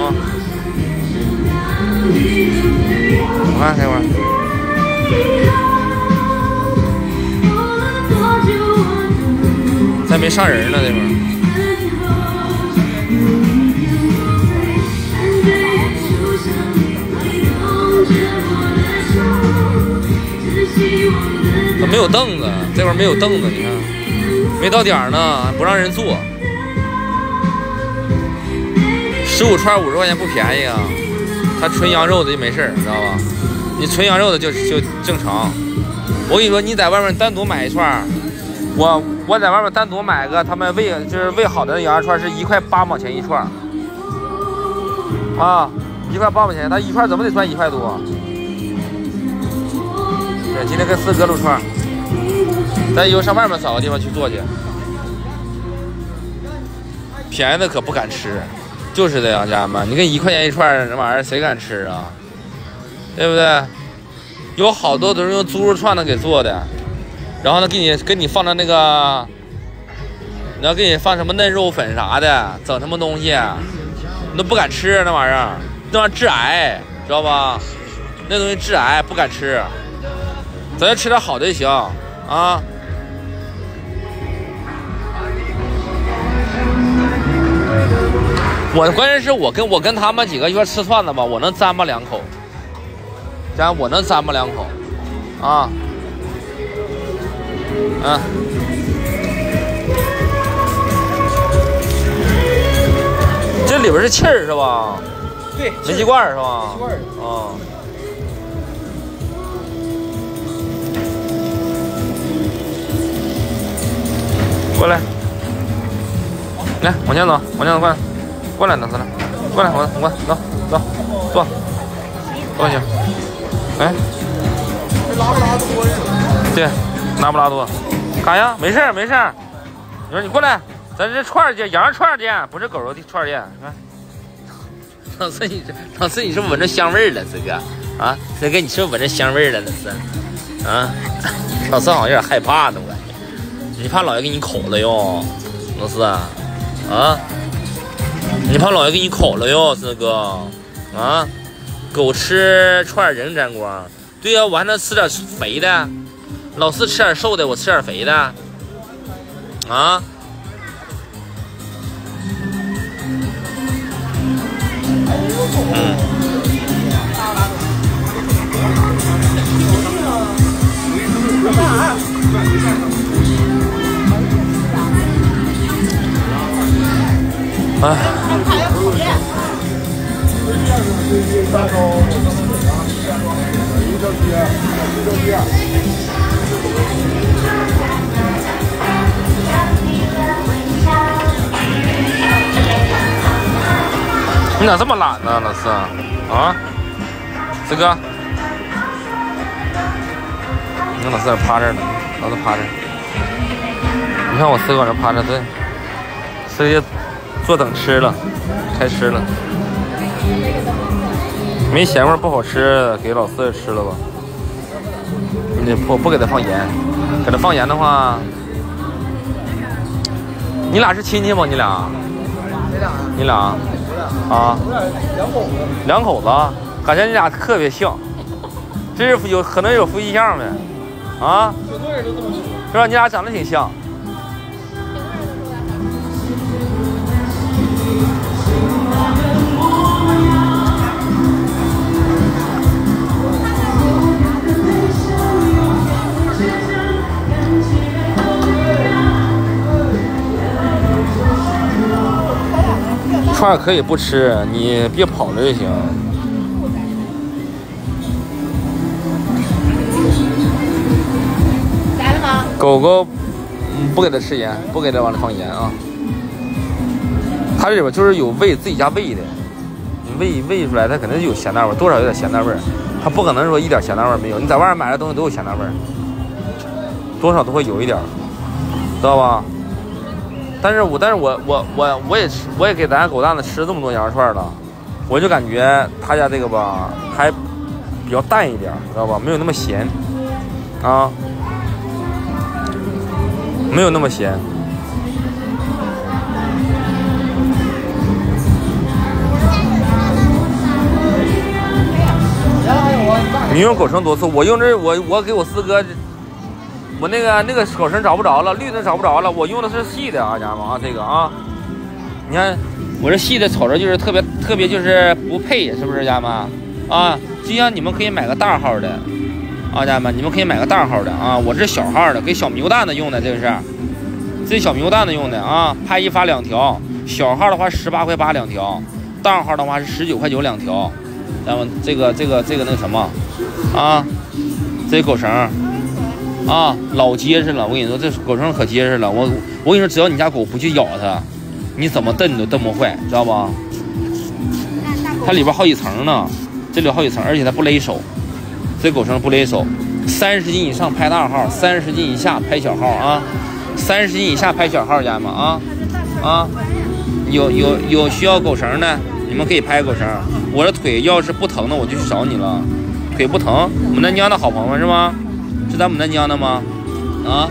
我看这会儿。还没上人呢，这会儿。怎么没有凳子？这会儿没有凳子，你看，没到点儿呢，不让人坐。十五串五十块钱不便宜啊！它纯羊肉的就没事儿，知道吧？你纯羊肉的就就正常。我跟你说，你在外面单独买一串，我。我在外面单独买个，他们喂就是喂好的羊肉串是一块八毛钱一串，啊，一块八毛钱，他一串怎么得赚一块多？对，今天跟四哥撸串，咱以后上外面找个地方去做去，便宜的可不敢吃，就是这样，家人们，你跟一块钱一串这玩意儿谁敢吃啊？对不对？有好多都是用猪肉串子给做的。然后呢，给你给你放的那个，你要给你放什么嫩肉粉啥的，整什么东西，你都不敢吃那玩意儿，那玩意儿致癌，知道吧？那东西致癌，不敢吃。咱就吃点好的就行啊。我关键是我跟我跟他们几个一块吃串子吧，我能咂巴两口，这样我能咂巴两口，啊。啊，这里边是气儿是吧？ 对， 煤气罐是吧？ 煤气罐。 啊。过来，来往前走，往前走，过来，过来，等死了，过来，我我走走坐，坐下。哎， 这拉布拉多呀？ 对。拉布拉多，干呀？没事儿没事儿。你说你过来，咱这串儿店，羊肉串儿店，不是狗肉的串儿店。你看，老四你老四你是不是闻着香味儿了？四哥啊，四哥你是不是闻着香味儿了？老四啊，老四好像有点害怕呢，我感觉。你怕老爷给你口了哟，老四啊？啊？你怕老爷给你口了哟，四哥啊？狗吃串人沾光，对呀、啊，我还能吃点肥的。老四吃点瘦的，我吃点肥的，啊！嗯。哎。 你咋这么懒呢，老四？啊，四哥，你看老四在趴这儿呢，老四趴这儿。你看我四哥往这趴着，对，四爷坐等吃了，开吃了。没咸味不好吃，给老四吃了吧。你不不给他放盐，给他放盐的话，你俩是亲戚吗？你俩？ 谁俩？ 你俩？啊？ 两口子。 两口子，感觉你俩特别像，这是有可能有夫妻相呗？啊？ 挺多人都这么说。 是吧？你俩长得挺像。串可以不吃，你别跑了就行。 来了吗？ 狗狗，嗯，不给它吃盐，不给它往里放盐啊。它这里边就是有喂自己家喂的，你喂喂出来，它肯定有咸淡味，多少有点咸淡味儿。它不可能说一点咸淡味儿没有，你在外面买的东西都有咸淡味儿，多少都会有一点，知道吧？但是我但是我我我我也吃，我也给咱家狗蛋子吃这么多羊肉串了，我就感觉他家这个吧还比较淡一点，知道吧？没有那么咸啊，没有那么咸。你用狗绳多粗？我用这我我给我四哥。我那个那个狗绳找不着了，绿的找不着了，我用的是细的啊，家人们啊，这个啊，你看我这细的瞅着就是特别特别就是不配，是不是家人们啊？就像你们可以买个大号的啊，家人们，你们可以买个大号的啊，我这小号的，给小牛蛋子用的，这个是，这小牛蛋子用的啊，拍一发两条，小号的话十八块八两条，大号的话是十九块九两条，咱们这个这个这个那个什么啊，这狗绳。啊，老结实了！我跟你说，这狗绳可结实了。我我跟你说，只要你家狗不去咬它，你怎么蹬都蹬不坏，知道吧？它里边好几层呢，这里有好几层，而且它不勒手。这狗绳不勒手，三十斤以上拍大号，三十斤以下拍小号啊。三十斤以下拍小号，家人们啊啊！有有有需要狗绳的，你们可以拍狗绳。我的腿要是不疼的，我就去找你了。腿不疼，牡丹江的好朋友是吗？是咱牡丹江的吗？啊，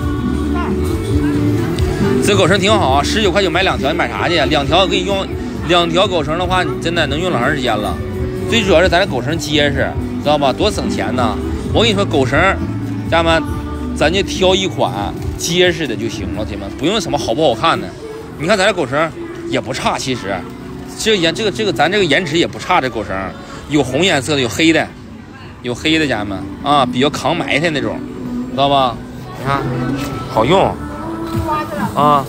这狗绳挺好啊，十九块九买两条，你买啥去？两条给你用，两条狗绳的话，你真的能用老长时间了。最主要是咱这狗绳结实，知道吧？多省钱呢！我跟你说，狗绳，家人们，咱就挑一款结实的就行了，铁们，不用什么好不好看的。你看咱这狗绳也不差，其实这颜这个这个咱这个颜值也不差，这狗绳有红颜色的，有黑的。有黑的，家人们啊，比较抗埋汰那种，知道吧？你看，好用啊！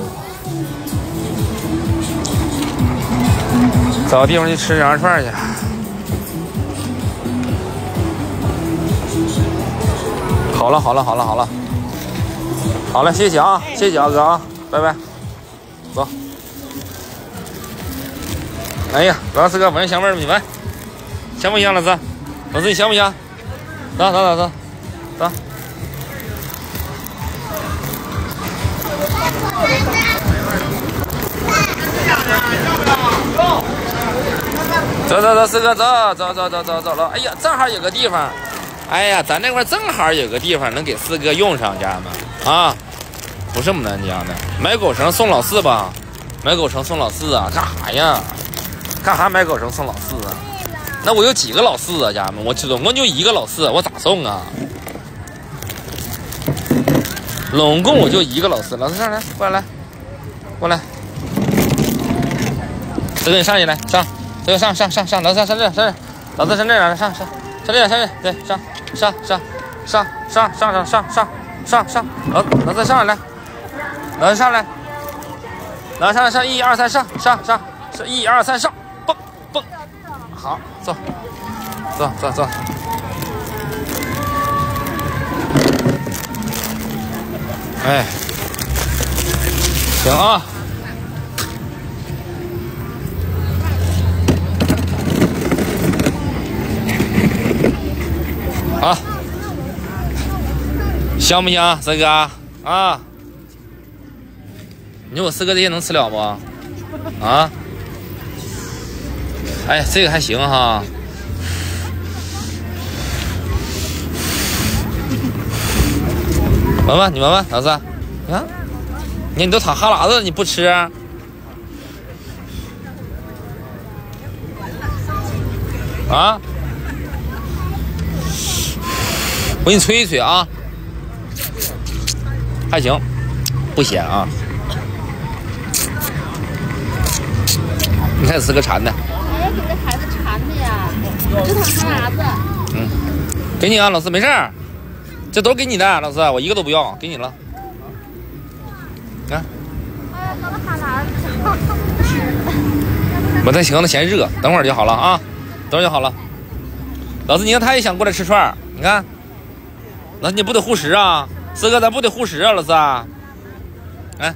找个地方去吃羊肉串去。好了，好了，好了，好了，好了，谢谢啊，谢谢啊哥啊，拜拜，走。哎呀，老四哥闻香味儿没？闻，香不香，老四？老四你香不香？走走走走走。走走走，四哥走走走走走走了。哎呀，正好有个地方，哎呀，咱那块正好有个地方能给四哥用上，家人们啊，不是牡丹江的，买狗绳送老四吧，买狗绳送老四啊，干啥呀？干啥买狗绳送老四啊？那我有几个老四啊，家人们，我总共就一个老四，我咋送啊？总共我就一个老四，老四上来，过来，过来，这个你上去来，上，这个上上上上，老四上上这上这，老四上这上上上上这上这，对，上上上上上上上上上上上，老老四上来，老四上来，老四上来上一二三上上上是一二三上，蹦蹦。好，走，走走走。哎，行啊。 香不香，四哥啊？你说我四哥这些能吃了不？啊？哎，这个还行哈。闻闻，你闻闻，老四，你看，你看你都淌哈喇子了，你不吃？啊？我给你吹一吹啊，还行，不咸啊。你看四个馋的。 哎，给这孩子馋的呀，就淌哈喇子。 嗯，给你啊，老四，没事儿，这都是给你的，老四，我一个都不要，给你了。啊。 哎，喝了哈喇子。 我那行，那嫌热，等会儿就好了啊，等会儿就好了。老四，你看他也想过来吃串儿，你看，那你不得护食啊？四哥，咱不得护食啊，老四。哎，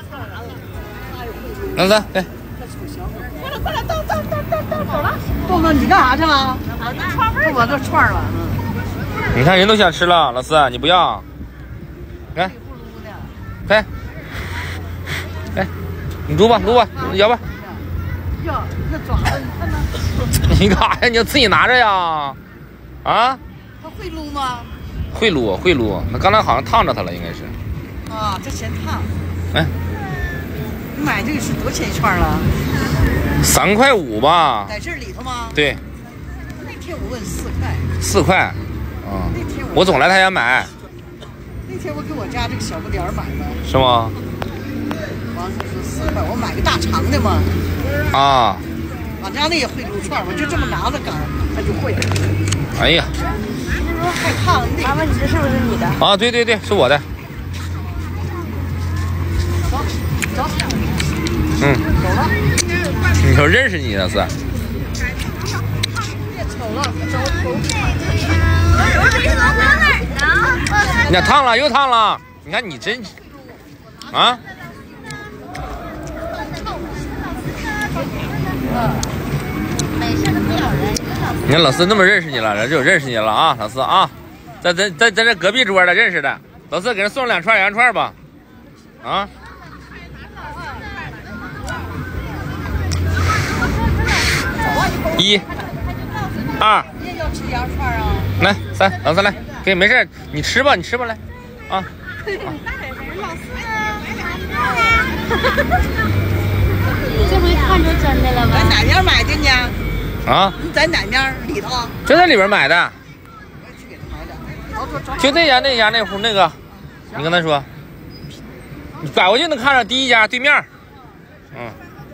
老四，哎。 快了，快了，到到到到到走了。 豆豆，你干啥去了？ 啊，那串味儿。 我这串了。 你看人都想吃了，老四，你不要？来，来，来，你撸吧，撸吧，摇吧。 哟，那爪子你看那。 你干啥呀？你要自己拿着呀？啊？ 他会撸吗？ 会撸，会撸。那刚才好像烫着它了，应该是。 啊，这嫌烫。 哎， 你买这个是多少钱一串了？ 三块五吧。 在这里头吗？ 对。 那天我问四块。 四块。啊。 那天我总来他家买。 那天我给我家这个小不点儿买的。 是吗？ 王叔说四块，我买个大长的嘛。 啊。 俺家那也会撸串，我就这么拿着杆儿，他就会。 哎呀。 太烫， 妈妈，你这是不是你的？ 啊，对对对，是我的。 走，走。 嗯。 走了。 你说认识你了是？ 别瞅了，走走。 你看烫了，又烫了。你看你真啊。 没事的，不咬人。 你看老四那么认识你了，人就认识你了啊，老四啊，在在在在这隔壁桌的认识的，老四给人送两串羊肉串吧，啊。一、二， 你也要吃羊肉串啊？ 来三，老四来，给没事，你吃吧，你吃吧来，啊。 这回看着真的了吧？ 在哪边买的呢？ 啊？ 你在哪面里头？ 就在里边买的。 我也去给他买点。走走走。 就那家那家那户那个，你跟他说，你拐过去能看着第一家对面。嗯。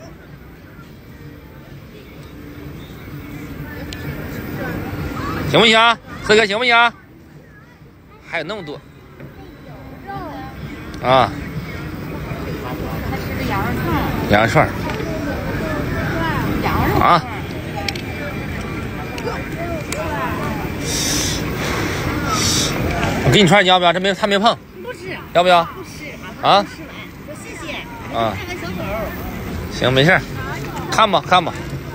行不行？四哥行不行？还有那么多。啊。 他吃的羊肉串。 羊肉串。 羊肉。 啊。我给你串，你要不要？这没他没碰。 不吃。 要不要？ 不吃啊。 吃完，说谢谢。 啊。 看看小狗。 行，没事，看吧看吧，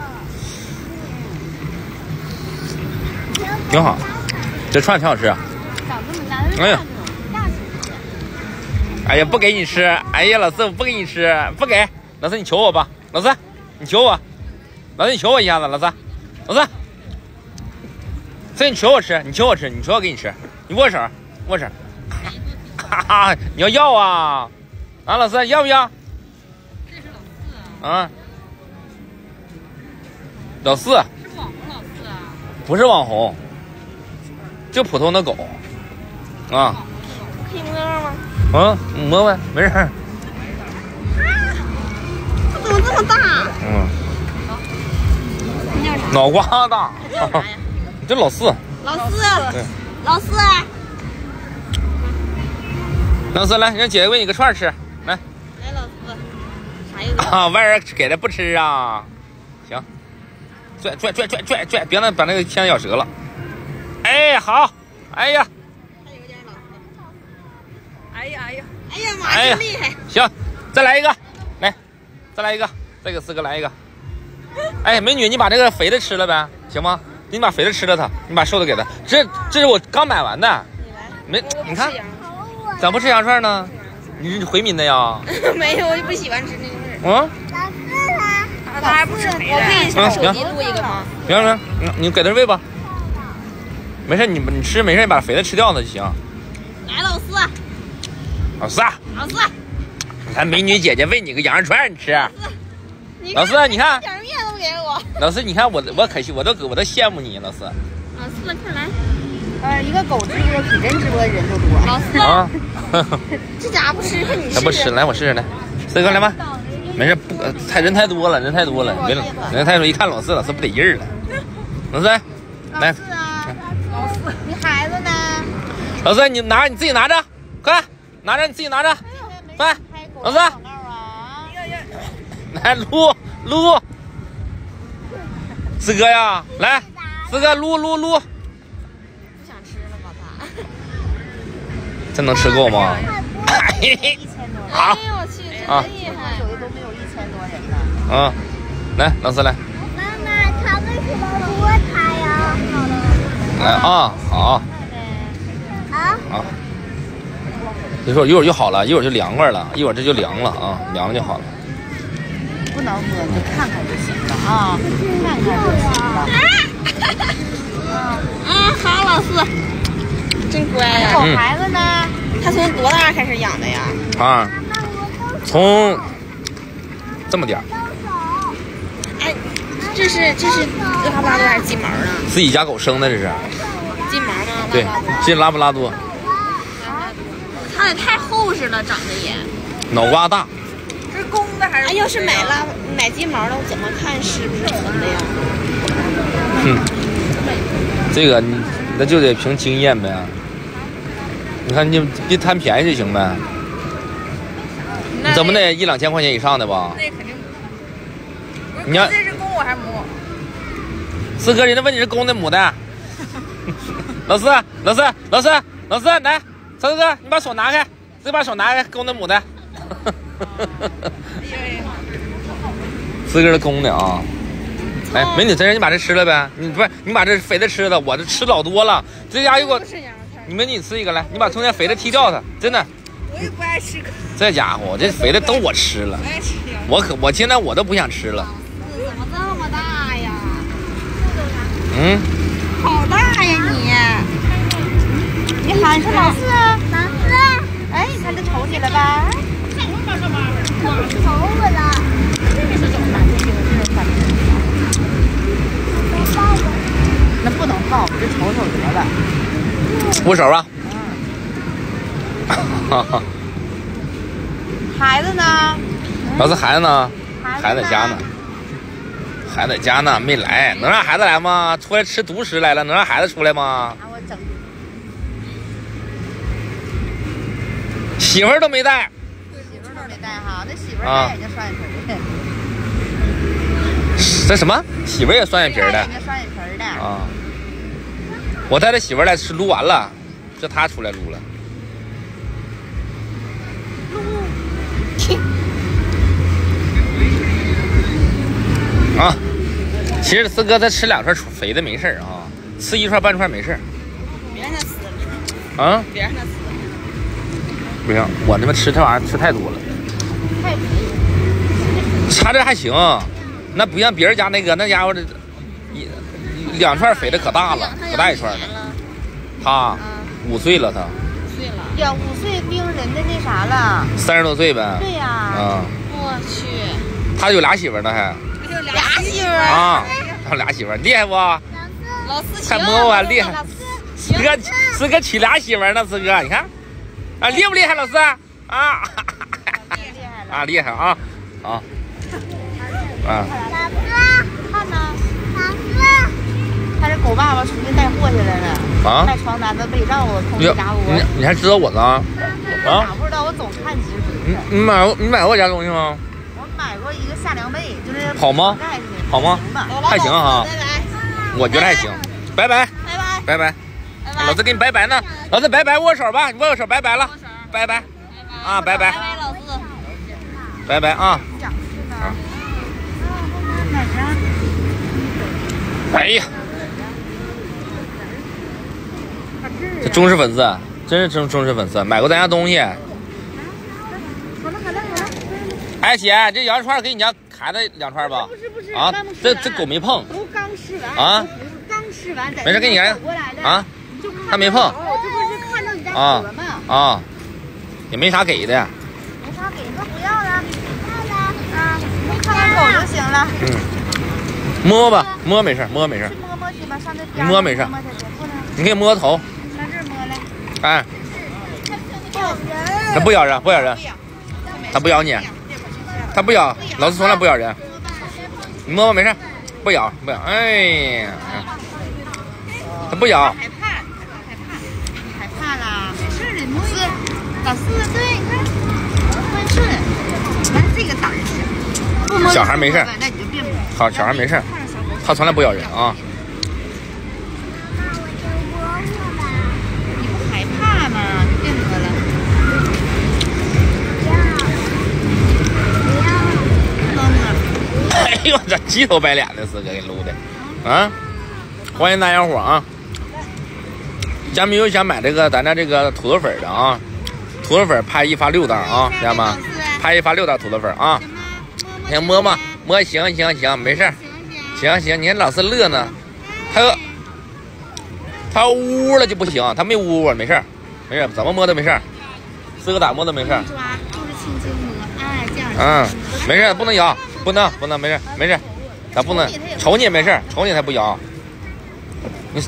挺好，这串挺好吃啊。 长这么大， 哎呀， 大哎呀，不给你吃，哎呀，老四我不给你吃，不给，老四你求我吧，老四你求我，老四你求我一下子，老四，老四，所以你求我吃，你求我吃，你求我给你吃，你握手握手，哈哈，你要要啊，啊老四要不要？啊，老四是网红老四啊？ 不是网红，就普通的狗啊。 可以摸摸吗？ 嗯，摸摸没事。 它怎么这么大？ 嗯， 你叫啥？ 脑瓜大。 它叫啥呀？ 你这老四。 老四。 对。 老四。 老四来，让姐姐喂你个串吃，来。 来，老四。啥意思？ 啊，外人给的不吃啊。行，拽拽拽拽拽拽，别让把那个签咬折了。哎，好。哎呀。 还有点老四。 哎呀哎呀， 哎呀妈， 哎呀真厉害！ 行，再来一个，来，再来一个，再给四哥来一个。哎，美女，你把这个肥的吃了呗，行吗？你把肥的吃了它，你把瘦的给他。这这是我刚买完的，没，你看， 咋不吃羊串呢？你是回民的呀？ 没有，我就不喜欢吃那个味儿。 啊？ 他还不吃肥的。我可以拿手机录一个吗？ 行行，你给他喂吧。没事，你你吃没事，你把肥的吃掉了就行。 来，老四。 老四。 老四。 咱美女姐姐喂你个羊肉串，你吃。老四，你看。 点面都不给我。 老四，你看我我可惜，我都我都羡慕你，老四。 老四，快来。 呃，一个狗直播比人直播的人都多。 老四。 啊。 这家不吃，你吃。 他不吃，来我试试来。四哥来吧。没事，不太人太多了，人太多了，别了，人太多，一看老四，老四不得劲儿了。老四，来。 老四，你孩子呢？ 老四，你拿你自己拿着，快拿着你自己拿着，快，老四，来撸撸，四哥呀，来，四哥撸撸撸。 不想吃了吧他？ 这能吃够吗？好。 哎呦我去，真啊厉害！ 手里都没有一千多人呢。 啊，来，老四来。 妈妈，他为什么摸它呀？ 来啊，好。 啊？ 啊。一会儿一会儿就好了，一会儿就凉快了，一会儿这就凉了啊，凉了就好了。 不能摸，你就看看就行了啊，看看就行了。 啊，好，老四，真乖呀！ 狗孩子呢？ 他从多大开始养的呀？ 啊，从这么点儿。 哎，这是这是拉布拉多还是金毛呢？ 自己家狗生的这是。 金毛吗？ 对，金拉布拉多。 它也太厚实了，长得也。 脑瓜大。 是公的还是？ 哎，要是买拉买金毛的，我怎么看是不是纯的呀？ 哼，这个你那就得凭经验呗。你看你别贪便宜就行呗。你怎么得一两千块钱以上的吧？ 那肯定。 你要这是公我还是母？ 四哥，人家问你是公的母的。老四，老四，老四，老四，来，四哥，你把手拿开，自己把手拿开，公的母的。四哥是公的啊。哎，美女，真是你把这吃了呗？你不是你把这肥的吃了，我这吃老多了。这家有个，你美女你吃一个来，你把中间肥的剔掉它，真的。 我也不爱吃。 这家伙，这肥的都我吃了， 我爱吃。 我可我现在我都不想吃了。 怎么这么大呀？ 嗯， 好大呀你！你喊声老四， 老四， 哎，你看这瞅起来吧。 瞅我了。 那不能抱，就瞅瞅得了。 握手啊！ 孩子呢？ 老四孩子呢？孩子呢家呢？孩子家呢？没来，能让孩子来吗？出来吃独食来了，能让孩子出来吗？ 让我整。 媳妇儿都没带。 媳妇儿都没带哈，那媳妇儿带人家双眼皮儿的。 这什么？媳妇儿也双眼皮儿的。 人家双眼皮儿的。 啊！我带着媳妇儿来吃，撸完了，这他出来撸了。啊！其实四哥再吃两串肥的没事啊，吃一串半串没事。 别让他撕了。 啊？ 别让他撕了。 不行，我他妈吃这玩意儿吃太多了。 太便宜。 他这还行，那不像别人家那个那家伙这一两串肥的可大了，可大一串的。他五岁了，他岁了呀，五岁盯人的那啥了。 三十多岁呗。 对呀。 啊。 我去。 他有俩媳妇呢还。 俩媳妇儿啊，他俩媳妇厉害不？ 老四还摸我厉害。四哥四哥娶俩媳妇呢，四哥你看啊厉不厉害？老四啊啊厉害啊啊啊！ 老四， 看呢。 老四， 他这狗爸爸出去带货去了呢。 啊？ 带床单子、被罩子、空气炸锅。 你你还知道我呢？啊？ 哪不知道？我总看直播。 你你买过你买过我家东西吗？ 我买过一个夏凉被，就是好吗？好吗？还行哈，我觉得还行。拜拜， 拜拜， 拜拜，老子给你拜拜呢。老子拜拜，握手吧，你握手，拜拜了，拜拜，啊，拜拜， 拜拜，老四， 拜拜啊。哎呀，这忠实粉丝， 真是忠忠实粉丝，买过咱家东西。 好了好了好了。 哎姐，这羊肉串给你家孩子两串吧？ 不是不是啊，这这狗没碰。 都刚吃完啊， 刚吃完。 没事，给你孩子啊，他没碰。 我这不是看到你家狗了吗？ 啊，也没啥给的。 没啥给的，不要了，要了啊，看看狗就行了。 嗯，摸吧，摸没事，摸没事。 去摸摸去吧，上这边摸没事。你可以摸头。 上这儿摸来。 哎， 咬人。 它不咬人，不咬人，它不咬你，它不咬，老师从来不咬人。你摸摸没事，不咬不咬。哎呀，它不咬。 害怕，害怕，害怕啦，没事的，摸一下。老四，对，你看，温顺，完这个胆儿小。 小孩没事， 那你就别摸。 好，小孩没事，它从来不咬人啊。 你不害怕吗？你别摸了。不摸。 哎呦，这鸡头白脸的四哥给撸的，啊！欢迎大家伙啊！家们有想买这个咱家这个土豆粉的啊，土豆粉拍一发六袋啊，家们拍一发六袋土豆粉啊。行，摸摸摸，行行行，没事，行行，你看老四乐呢，他他呜了就不行，他没呜，没事没事，怎么摸都没事，四个咋摸都没事。 抓就是轻轻摸，哎，这样。 嗯，没事，不能咬，不能不能，没事没事，咱不能瞅你也没事，瞅你才不咬。你，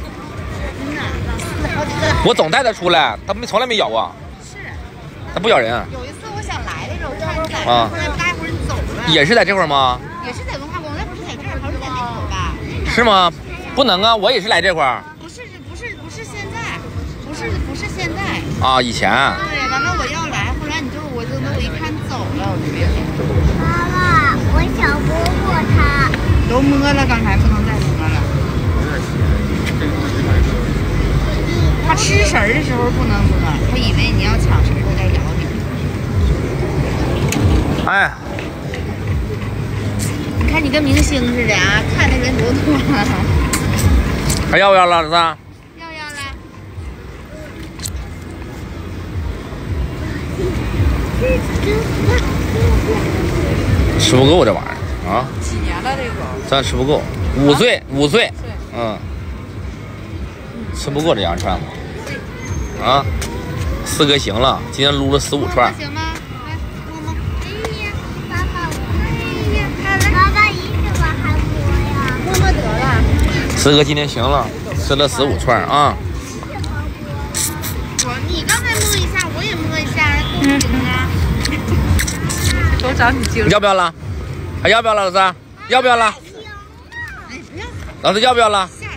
我总带它出来，它没从来没咬过。 是， 它不咬人。 有一次我想来的时候看你在， 啊， 后来不大一会儿你走了。 也是在这块吗？ 也是在文化宫，那不是在这儿，好像是在那头吧？ 是吗？不能啊，我也是来这块儿。 不是不是不是现在，不是不是现在。 啊，以前。 对，完了我要来，后来你就我就我一看走了，我就没有。 妈妈，我想摸摸它。 都摸了，刚才不能再摸了。他吃食儿的时候不能摸，他以为你要抢食儿，他再咬你。 哎， 你看你跟明星似的啊，看的人多多。 还要不要了，老三？ 要要了。 吃不够这玩意儿啊！ 几年了这狗？ 咱吃不够，五岁五岁，嗯，吃不过这羊串子啊。四哥行了，今天撸了十五串。 行吗？来摸摸。 哎呀，爸爸，哎呀，爸爸一直往还摸呀。 摸摸得了。 四哥今天行了，吃了十五串啊。 我你刚才摸一下，我也摸一下，公平啊。都找你精神。 要不要了？还要不要了，老三？要不要了？ 哎，不要。 老四要不要了？ 吓人。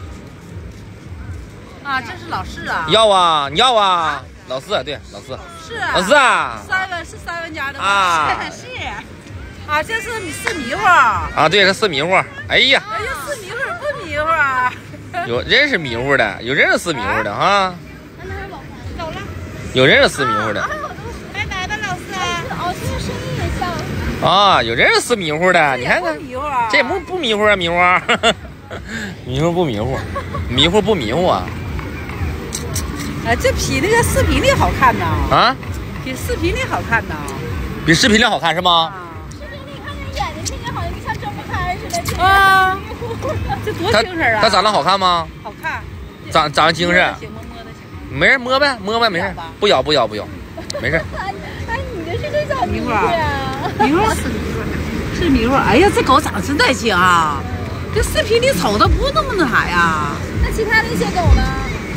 啊，这是老四啊。 要啊，你要啊。老四，对，老四。 是啊。 老四啊。 三文是三文家的吗？ 啊。 是。啊，这是四迷糊。 啊，对，是四迷糊。哎呀。 哎呀，四迷糊不迷糊。 有人是迷糊的，有人是四迷糊的哈。 走了。 有人是四迷糊的。 拜拜吧，老四。 哦，这个声音也像。 啊，有人是四迷糊的，你看看，这不不迷糊啊，迷糊啊，迷糊不迷糊，迷糊不迷糊啊。 哎，这比那个视频里好看呐！ 啊， 比视频里好看呐！ 比视频里好看是吗？ 视频里看着眼睛听着好像像睁不开似的。 啊，这多精神啊！ 他长得好看吗？ 好看， 长长得精神。 行吗？摸的行。 没人摸呗，摸呗，没事，不咬不咬不咬，没事。 哎，你这是对小迷糊啊？ 迷糊是迷糊，是迷糊。哎呀，这狗长得真带劲啊！这视频里瞅它不那么那啥呀？ 那其他那些狗呢？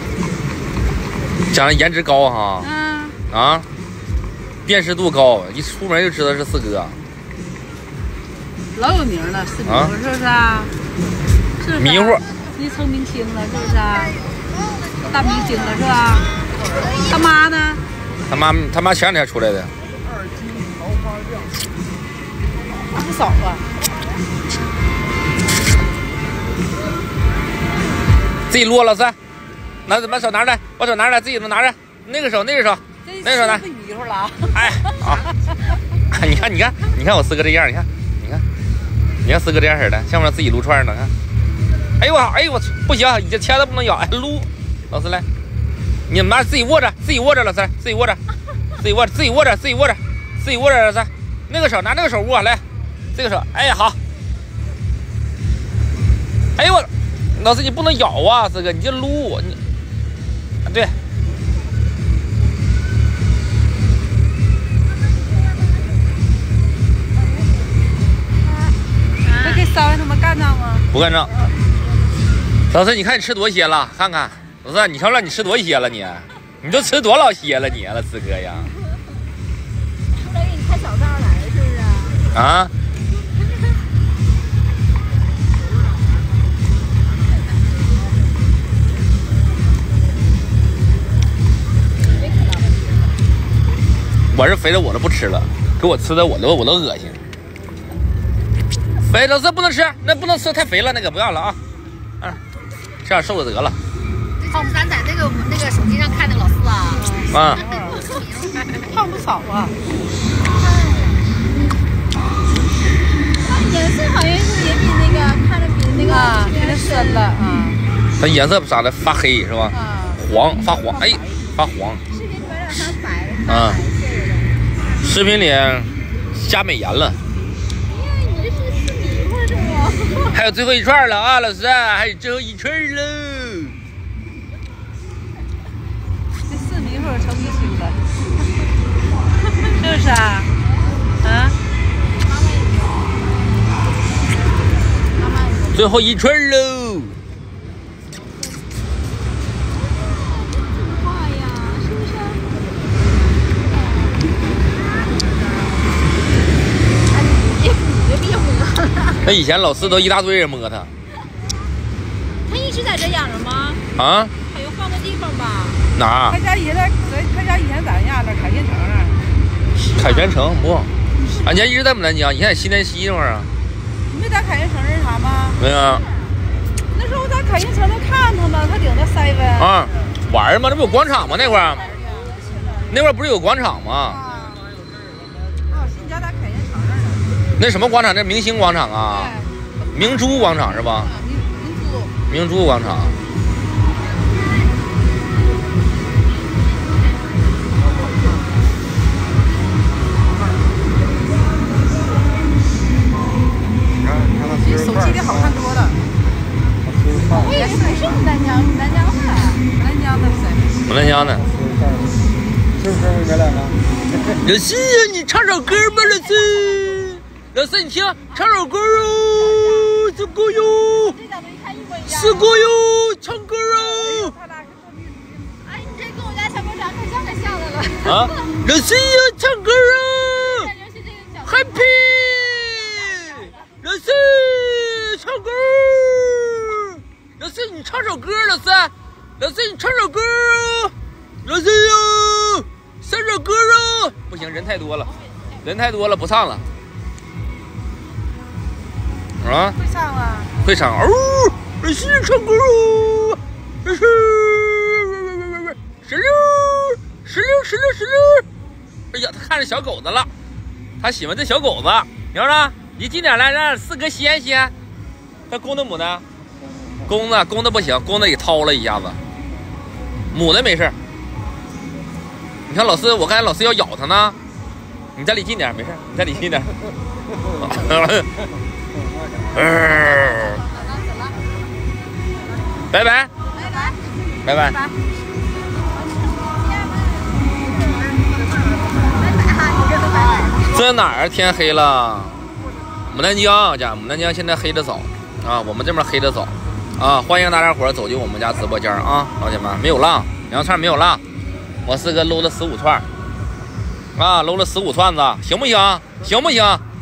长得颜值高哈。 嗯。 啊，辨识度高，一出门就知道是四哥。 老有名了，是迷糊是不是啊？是不是？ 迷糊。 你成明星了是不是啊？大明星了是吧？他妈呢？ 他妈他妈前两天出来的。 不少啊。 自己撸老三，拿把手拿着，把手拿着，自己都拿着，那个手那个手，那个手拿。 迷糊了。 哎，好，你看你看你看我四哥这样，你看你看你看四哥这样式的，像不像自己撸串呢？看，哎呦我哎呦我不行，你这签子不能咬，哎撸，老四来， 你妈自己握着，自己握着，老三，自己握着，自己握着，自己握着，自己握着，自己握着，老三，那个手拿那个手握，来，这个手，哎好。哎呦我，老师你不能咬啊，这个你就撸你，啊对。 会给稍微他们干仗吗？ 不干仗。老师，你看你吃多些了，看看。老师，你瞧瞧你吃多些了你，你都吃多老些了你，老四哥呀。 出来给你开小灶来是不是？ 啊。我是肥的我都不吃了，给我吃的我都我都恶心。肥老师不能吃，那不能吃太肥了，那个不要了啊。啊，吃点瘦的得了。 胖不咱在那个那个手机上看的老四啊。 啊。 胖不少啊。 颜色好像是也比那个看着比那个啊，变深了啊。 它颜色咋的发黑是吧？ 啊。 黄发黄，哎，发黄。 视频里面让它白的。 啊。视频里加美颜了。 哎呀，你这是四迷糊是吗？ 还有最后一串了啊，老师，还有最后一串喽。 这四迷糊成明星了，是不是啊？啊？ 最后一串喽。那以前老四都一大堆人摸他。 他一直在这养着吗？ 啊？ 还要换个地方吧？ 哪？ 他家以前在，他家以前在家那凯旋城那儿。 凯旋城不？俺家一直在牡丹江，以前在西南西那块儿啊。 你没在凯旋城认识他吗？ 没有。 那时候我在凯旋城那看他呢，他顶着塞温。 啊，玩吗？这不有广场吗？那块儿，那块儿不是有广场吗？ 啊。哦，你家在凯旋城那儿呢。 那什么广场？那明星广场啊？明珠广场是吧？ 明明珠。 明珠广场。 比手机里好看多了。 我以为不是牡丹江，牡丹江的。 牡丹江的谁？ 牡丹江的。 是不是哥俩呢？ 老四呀，你唱首歌吧，老四。老四，你听，唱首歌哦，四哥哟，四哥哟，唱歌哦。 哎，你这跟我家小狗长可像可像的了。 啊，老四呀，唱歌哦 ，Happy， 老四唱歌，老四你唱首歌，老四，老四你唱首歌，老四哟，唱首歌哦。不行，人太多了，人太多了，不唱了。啊， 会唱啊， 会唱哦，老四唱歌哦，老四，十六，十六，十六，十六。哎呀，他看着小狗子了，他喜欢这小狗子。你瞅瞅，离近点来，让四哥掀掀。那公的母的？公的，公的不行，公的给掏了一下子。母的没事。你看老四，我看老四要咬他呢。你再离近点，没事，你再离近点。呃，拜拜，拜拜，拜拜。这哪儿天黑了？牡丹江家，牡丹江现在黑的早啊，我们这边黑的早啊，欢迎大家伙走进我们家直播间啊，老铁们，没有浪，羊串没有浪，我四哥搂了十五串啊，搂了十五串子，行不行？行不行？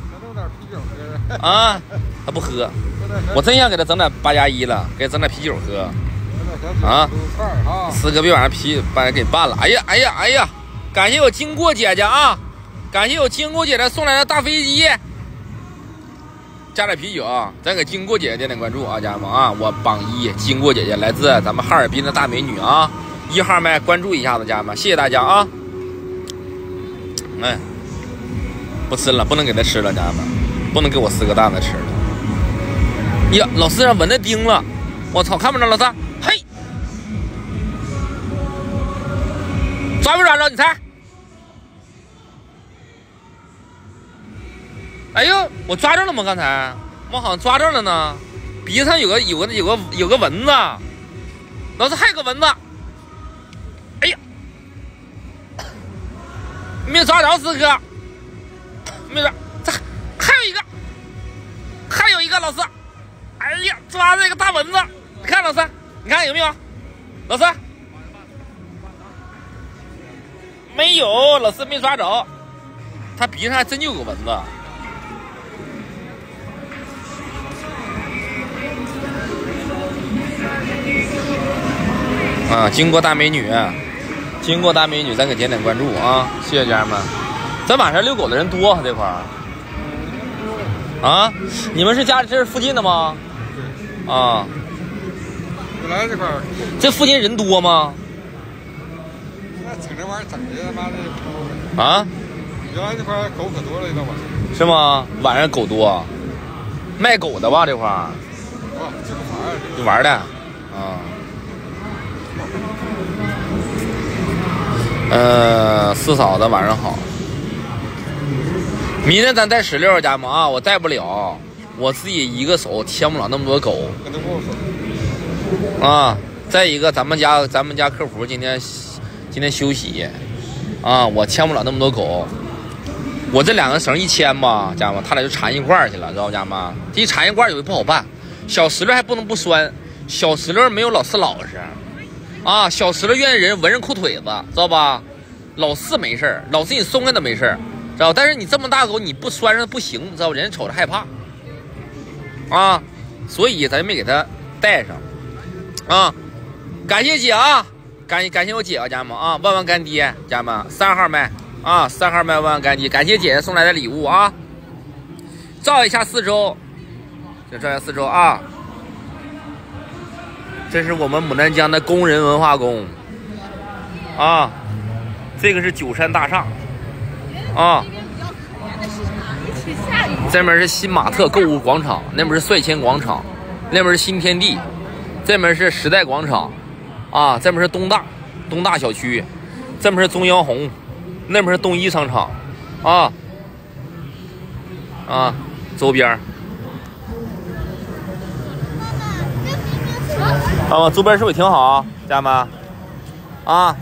啊，他不喝，我真想给他整点八加一了，给他整点啤酒喝啊！四哥别晚上啤把人给办了，哎呀哎呀哎呀！感谢我经过姐姐啊！感谢我经过姐姐送来的大飞机，加点啤酒啊！咱给经过姐姐点点关注啊，家人们啊！我榜一经过姐姐来自咱们哈尔滨的大美女啊，一号麦关注一下子，家人们，谢谢大家啊！哎，不吃了，不能给他吃了，家人们，不能给我四个蛋子吃了。呀，老四让蚊子叮了，我操，看不着老四，嘿， 抓没抓着？你猜？哎呦，我抓着了吗？刚才我好像抓着了呢。鼻子上有个有个有个有个蚊子，老师还有个蚊子。哎呀，没抓着四哥，没抓，这还有一个，还有一个老师。哎呀，抓这个大蚊子，你看老师，你看有没有？老师。没有，老师没抓着，他鼻上还真有个蚊子。啊，经过大美女，经过大美女，咱给点点关注啊！谢谢家人们。咱晚上遛狗的人多，这块儿啊，你们是家这是附近的吗？啊， 本来这块儿， 这附近人多吗？ 整这玩意儿整的他妈的啊！ 原来这块狗可多了，你知道吗？ 是吗？晚上狗多，卖狗的吧这块儿？ 哦，这个玩意儿， 就玩的啊。呃，四嫂子晚上好。明天咱带石榴家吗？啊，我带不了，我自己一个手牵不了那么多狗。 跟他跟我说。 啊，再一个，咱们家咱们家客服今天。今天休息，啊，我牵不了那么多狗，我这两个绳一牵吧，家人们，他俩就缠一块儿去了，知道家人们？这一缠一块儿有的不好办，小石榴还不能不拴，小石榴没有老四老实，啊，小石榴愿意人闻人裤腿子，知道吧？老四没事儿，老四你松开他没事儿，知道？但是你这么大狗你不拴上不行，知道吧？人家瞅着害怕，啊，所以咱就没给他带上，啊，感谢姐啊。感谢感谢我姐啊，家人们啊，万万干爹，家人们，三号麦啊，三号麦万万干爹，感谢姐姐送来的礼物啊，照一下四周，就照一下四周啊，这是我们牡丹江的工人文化宫啊，这个是九山大厦啊，这边是新玛特购物广场，那边是率谦广场，那边是新天地，这边是时代广场。啊，这边是东大，东大小区，这边是中央红，那边是东一商场，啊，啊，周边，啊，周边是不是挺好啊，家人们？啊，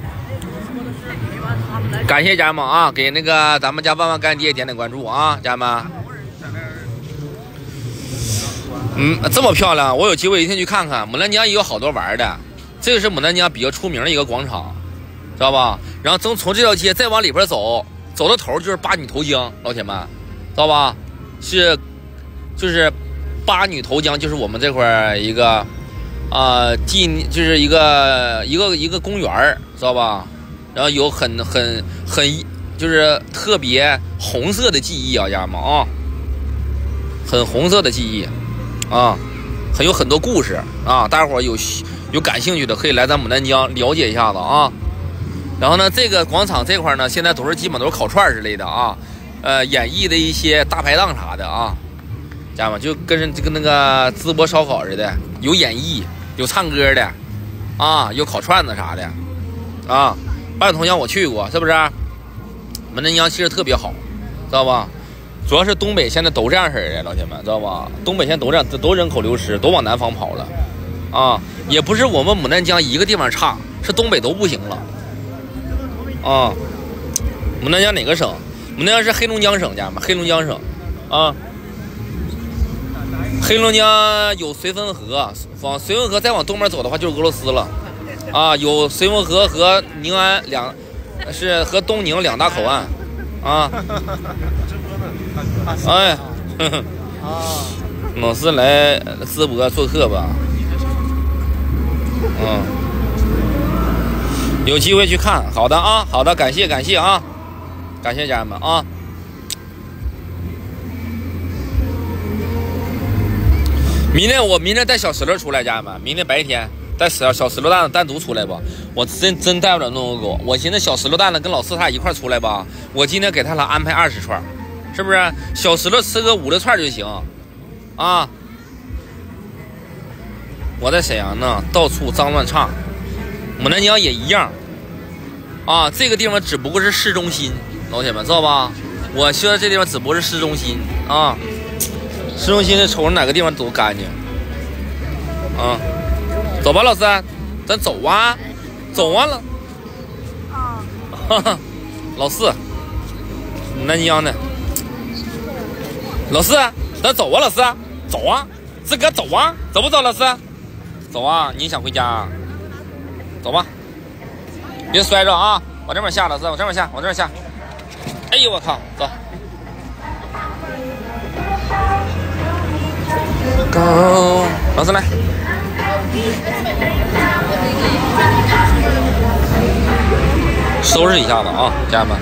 感谢家人们啊，给那个咱们家万万干爹点点关注啊，家人们。嗯，这么漂亮，我有机会一定去看看。牡丹江也有好多玩的。这个是牡丹江比较出名的一个广场，知道吧？然后从从这条街再往里边走，走到头就是八女投江，老铁们，知道吧？是，就是八女投江，就是我们这块一个啊、呃、纪，就是一个一个一个公园，知道吧？然后有很很很就是特别红色的记忆啊，家人们啊，很红色的记忆啊，很有很多故事啊，大家伙有。有感兴趣的可以来咱牡丹江了解一下子啊。然后呢，这个广场这块呢，现在都是基本都是烤串之类的啊，呃，演绎的一些大排档啥的啊，家人们就跟就跟那个淄博烧烤似的，有演绎，有唱歌的啊，有烤串子啥的啊。八女投江我去过，是不是？牡丹江其实特别好，知道吧？主要是东北现在都这样式的，老铁们，知道吧？东北现在都这样，都人口流失，都往南方跑了。啊，也不是我们牡丹江一个地方差，是东北都不行了。啊，牡丹江哪个省？牡丹江是黑龙江省，家人们，黑龙江省。啊，黑龙江有绥芬河，往绥芬河再往东边走的话就是俄罗斯了。啊，有绥芬河和宁安两，是和东宁两大口岸。啊，哎，呵呵，老师来淄博做客吧。嗯，有机会去看，好的啊，好的，感谢感谢啊，感谢家人们啊。明天我明天带小石榴出来，家人们，明天白天带小小石榴蛋子单独出来吧，我真真带不了那么多狗。我寻思小石榴蛋子跟老四他一块出来吧，我今天给他俩安排二十串，是不是？小石榴吃个五六串就行，啊。我在沈阳呢，到处脏乱差，牡丹江也一样， 啊，这个地方只不过是市中心，老铁们知道吧？我说这地方只不过是市中心啊，市中心瞅着哪个地方都干净。啊，走吧，老师，咱走啊，走啊了。啊，哈哈，老四，南疆的。老四，咱走啊，老四，走啊，四哥走啊，走不走，老师？走啊，你想回家啊？走吧，别摔着啊！往这边下，老师，往这边下，往这边下。哎呦我靠，走。Go， 老师来。收拾一下子啊，家人们。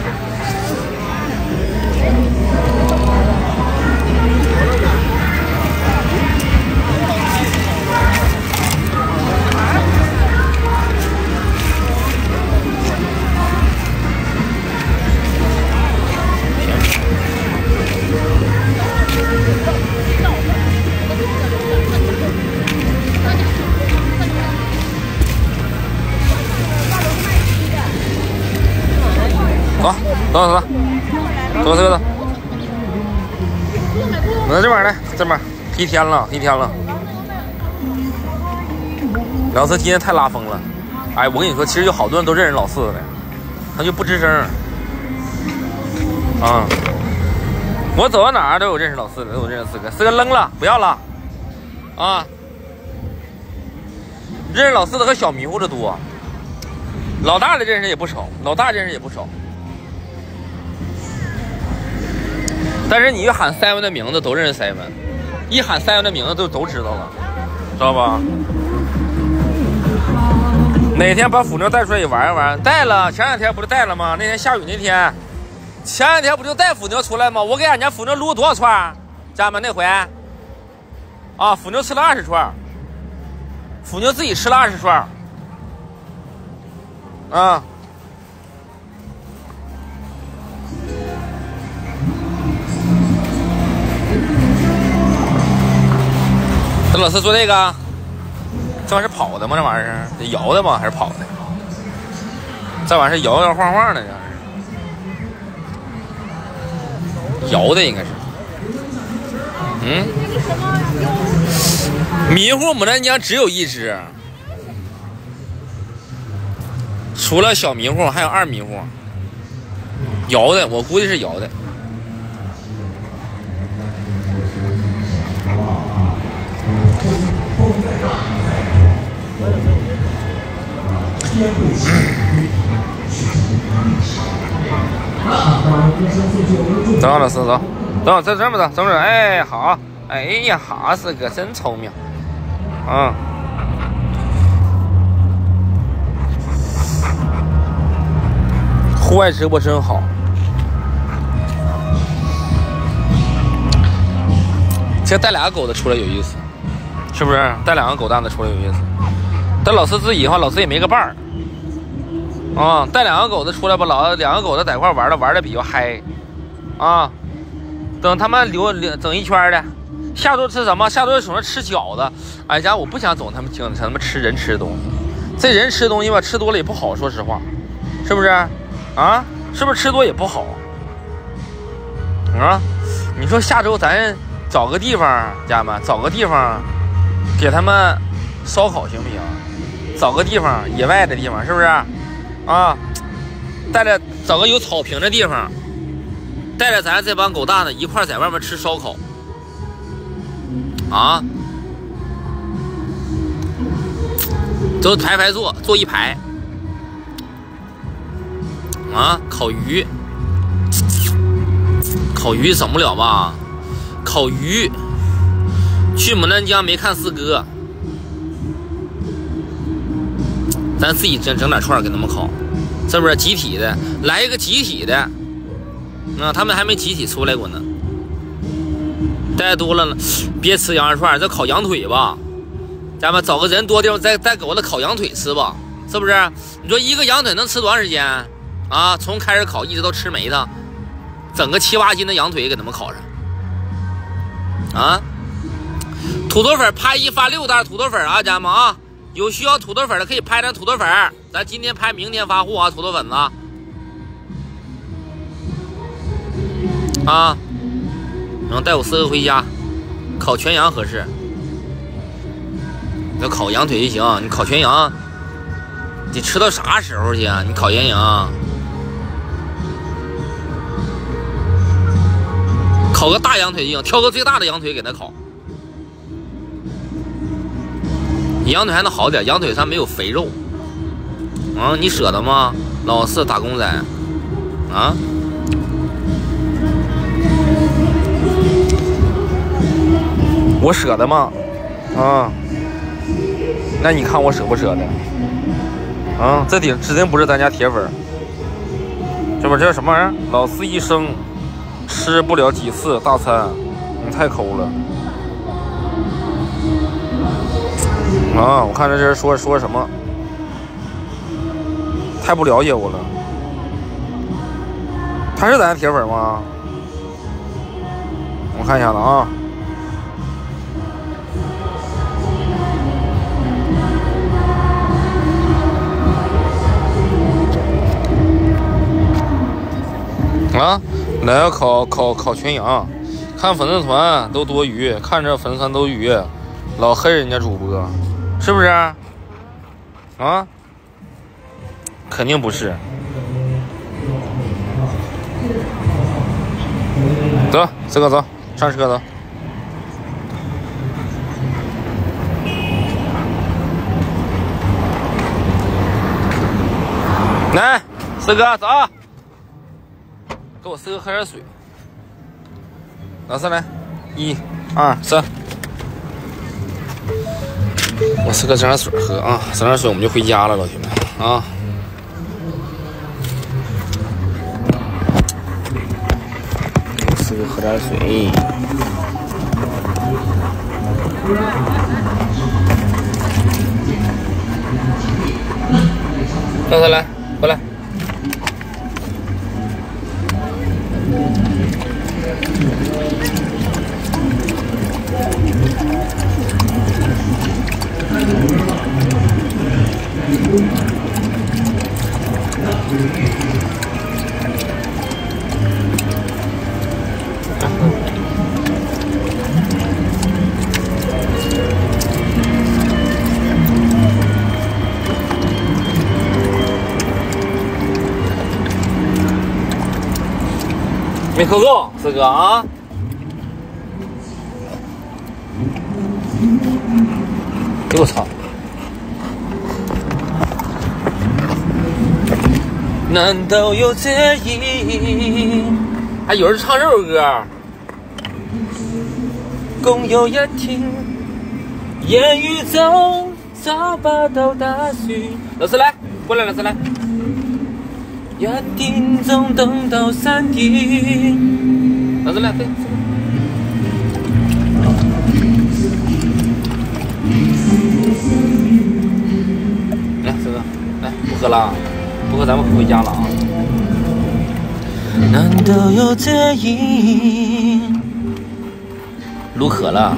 走，走走走，走走走，我在这边来，这边一天了，一天了。老四今天太拉风了，哎，我跟你说，其实有好多人都认识老四的，他就不吱声。啊，我走到哪儿都有认识老四的，都有认识四哥，四哥扔了，不要了，啊，认识老四的和小迷糊的多，老大的认识也不少，老大认识也不少。但是你一喊 seven 的名字都认识 seven， 一喊 seven 的名字都都知道了，知道吧？哪天把腐妞带出来也玩一玩？带了，前两天不是带了吗？那天下雨那天，前两天不就带腐妞出来吗？我给俺家腐妞撸了多少串？家人们那回，啊，腐妞吃了二十串，腐妞自己吃了二十串，啊。这老师说这个，这玩意儿是跑的吗？这玩意儿是摇的吗？还是跑的？这玩意儿是摇摇晃晃的，这是摇的，应该是。嗯，迷糊牡丹江只有一只，除了小迷糊，还有二迷糊。摇的，我估计是摇的。走，老师走，走，这这么走，这么走，哎，好，哎呀，好，四哥真聪明，嗯。户外直播真好，其实带两个狗的出来有意思，是不是？带两个狗蛋的出来有意思。但老师自己的话，老师也没个伴儿。啊，带两个狗的出来吧，老两个狗的在一块玩的玩的比较嗨，啊，等他们留留整一圈的，下周吃什么？下周手上吃饺子。哎家，我不想总他们经他们吃人吃的东西，这人吃的东西吧，吃多了也不好，说实话，是不是？啊，是不是吃多也不好？啊，你说下周咱找个地方，家人们找个地方，给他们烧烤行不行？找个地方野外的地方，是不是？啊，带着找个有草坪的地方，带着咱这帮狗蛋子一块在外面吃烧烤，啊，都排排坐，坐一排，啊，烤鱼，烤鱼整不了吧？烤鱼，去牡丹江没看四哥。咱自己整整点串给他们烤，是不是集体的？来一个集体的，啊，他们还没集体出来过呢。待多了，别吃羊肉串，这烤羊腿吧。咱们找个人多地方，再再给我的烤羊腿吃吧，是不是？你说一个羊腿能吃多长时间啊？从开始烤一直到吃没它，整个七八斤的羊腿给他们烤上。啊，土豆粉拍一发六袋土豆粉啊，家人们啊！ 有需要土豆粉的可以拍点土豆粉，咱今天拍，明天发货啊！土豆粉子啊，能带我四个回家，烤全羊合适。要烤羊腿也行，你烤全羊，你吃到啥时候去啊？你烤全羊，烤个大羊腿就行，挑个最大的羊腿给它烤。羊腿还能好点，羊腿它没有肥肉。啊，你舍得吗？老四打工仔，啊？我舍得吗？啊？那你看我舍不舍得？啊，这顶指定不是咱家铁粉。这不这叫什么玩意儿？老四一生吃不了几次大餐，你太抠了。啊，我看这人说说什么，太不了解我了。他是咱家铁粉吗？我看一下子啊。啊，来要烤烤烤全羊，看粉丝团都多余，看着粉丝团都余，老黑人家主播。是不是啊？啊，肯定不是。走，四哥走，上车走。来，四哥走，给我四哥喝点水。老四来，一、二、三。我四哥整点水喝啊，整点水我们就回家了，老铁们啊。我四哥喝点水。老四来，过来。没喝够，四哥啊！哎我操！难道有这一？还有人唱这首歌？共有一天，言语中找不到答案。老师来，过来，老师来。一點鐘等到三點。老師來，對。來，四哥，來，不喝了，不喝咱們回家了啊。難道有這一？路渴了。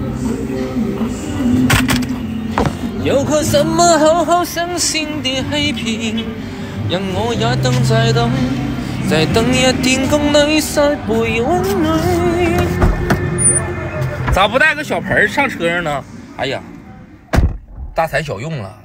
有個什麼好好傷心的黑屏？讓我也等再等，再等一天共你晒背溫暖。咋不帶個小盆上車上呢？哎呀，大材小用了。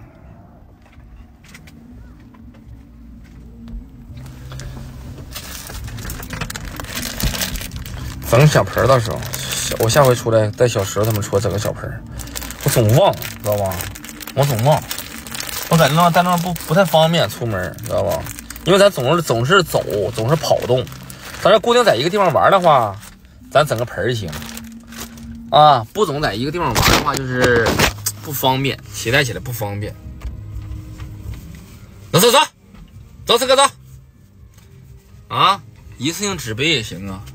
整小盆到时候，我下回出来带小石头他们出来整个小盆，我总忘，知道吧？我总忘。我感觉那在那不不太方便出门，知道吧？因为咱总是总是走，总是跑动。咱这固定在一个地方玩的话，咱整个盆儿行啊。不总在一个地方玩的话，就是不方便，携带起来不方便。走走走，走四哥走啊！一次性纸杯也行啊。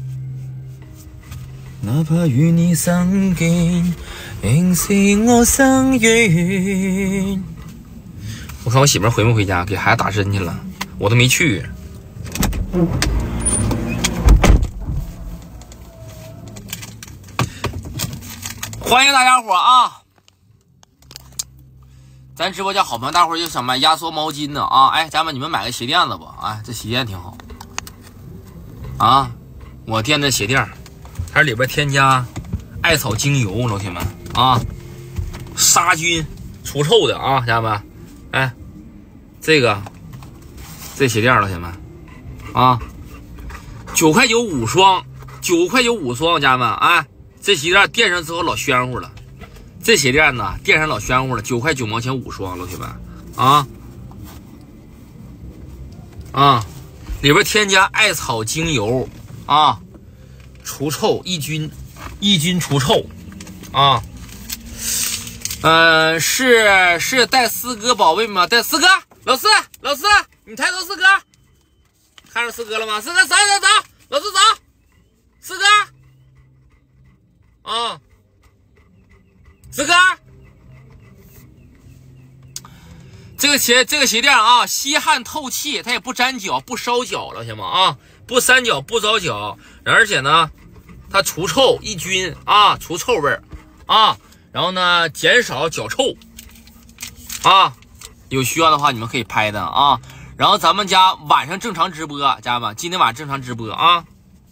哪怕與你相見，仍是我心願。我看我媳妇回没回家，给孩子打针去了，我都没去。欢迎大家伙啊！ 咱直播间好朋友，大伙儿就想买压缩毛巾呢啊！哎，家们你们买个鞋垫子吧，哎，这鞋垫挺好啊，我垫的鞋垫，它里边添加艾草精油，老铁们啊，杀菌除臭的啊，家人们，哎，这个这鞋垫，老铁们啊，九块九五双，九块九五双，家人们，哎，这鞋垫垫上之后老暄乎了。这鞋垫呢，垫上老暄乎了，九块九毛钱五双，老铁们啊啊，里边添加艾草精油啊，除臭抑菌，抑菌除臭啊。呃，是是带四哥宝贝吗？带四哥，老四老四，你抬头，四哥，看着四哥了吗？四哥走走走，老四走，四哥啊。四哥，这个鞋这个鞋垫啊，吸汗透气，它也不粘脚，不烧脚了，行吗？啊，不粘脚，不着脚，而且呢，它除臭抑菌啊，除臭味儿啊，然后呢，减少脚臭啊。有需要的话，你们可以拍的啊。然后咱们家晚上正常直播，家人们，今天晚上正常直播啊。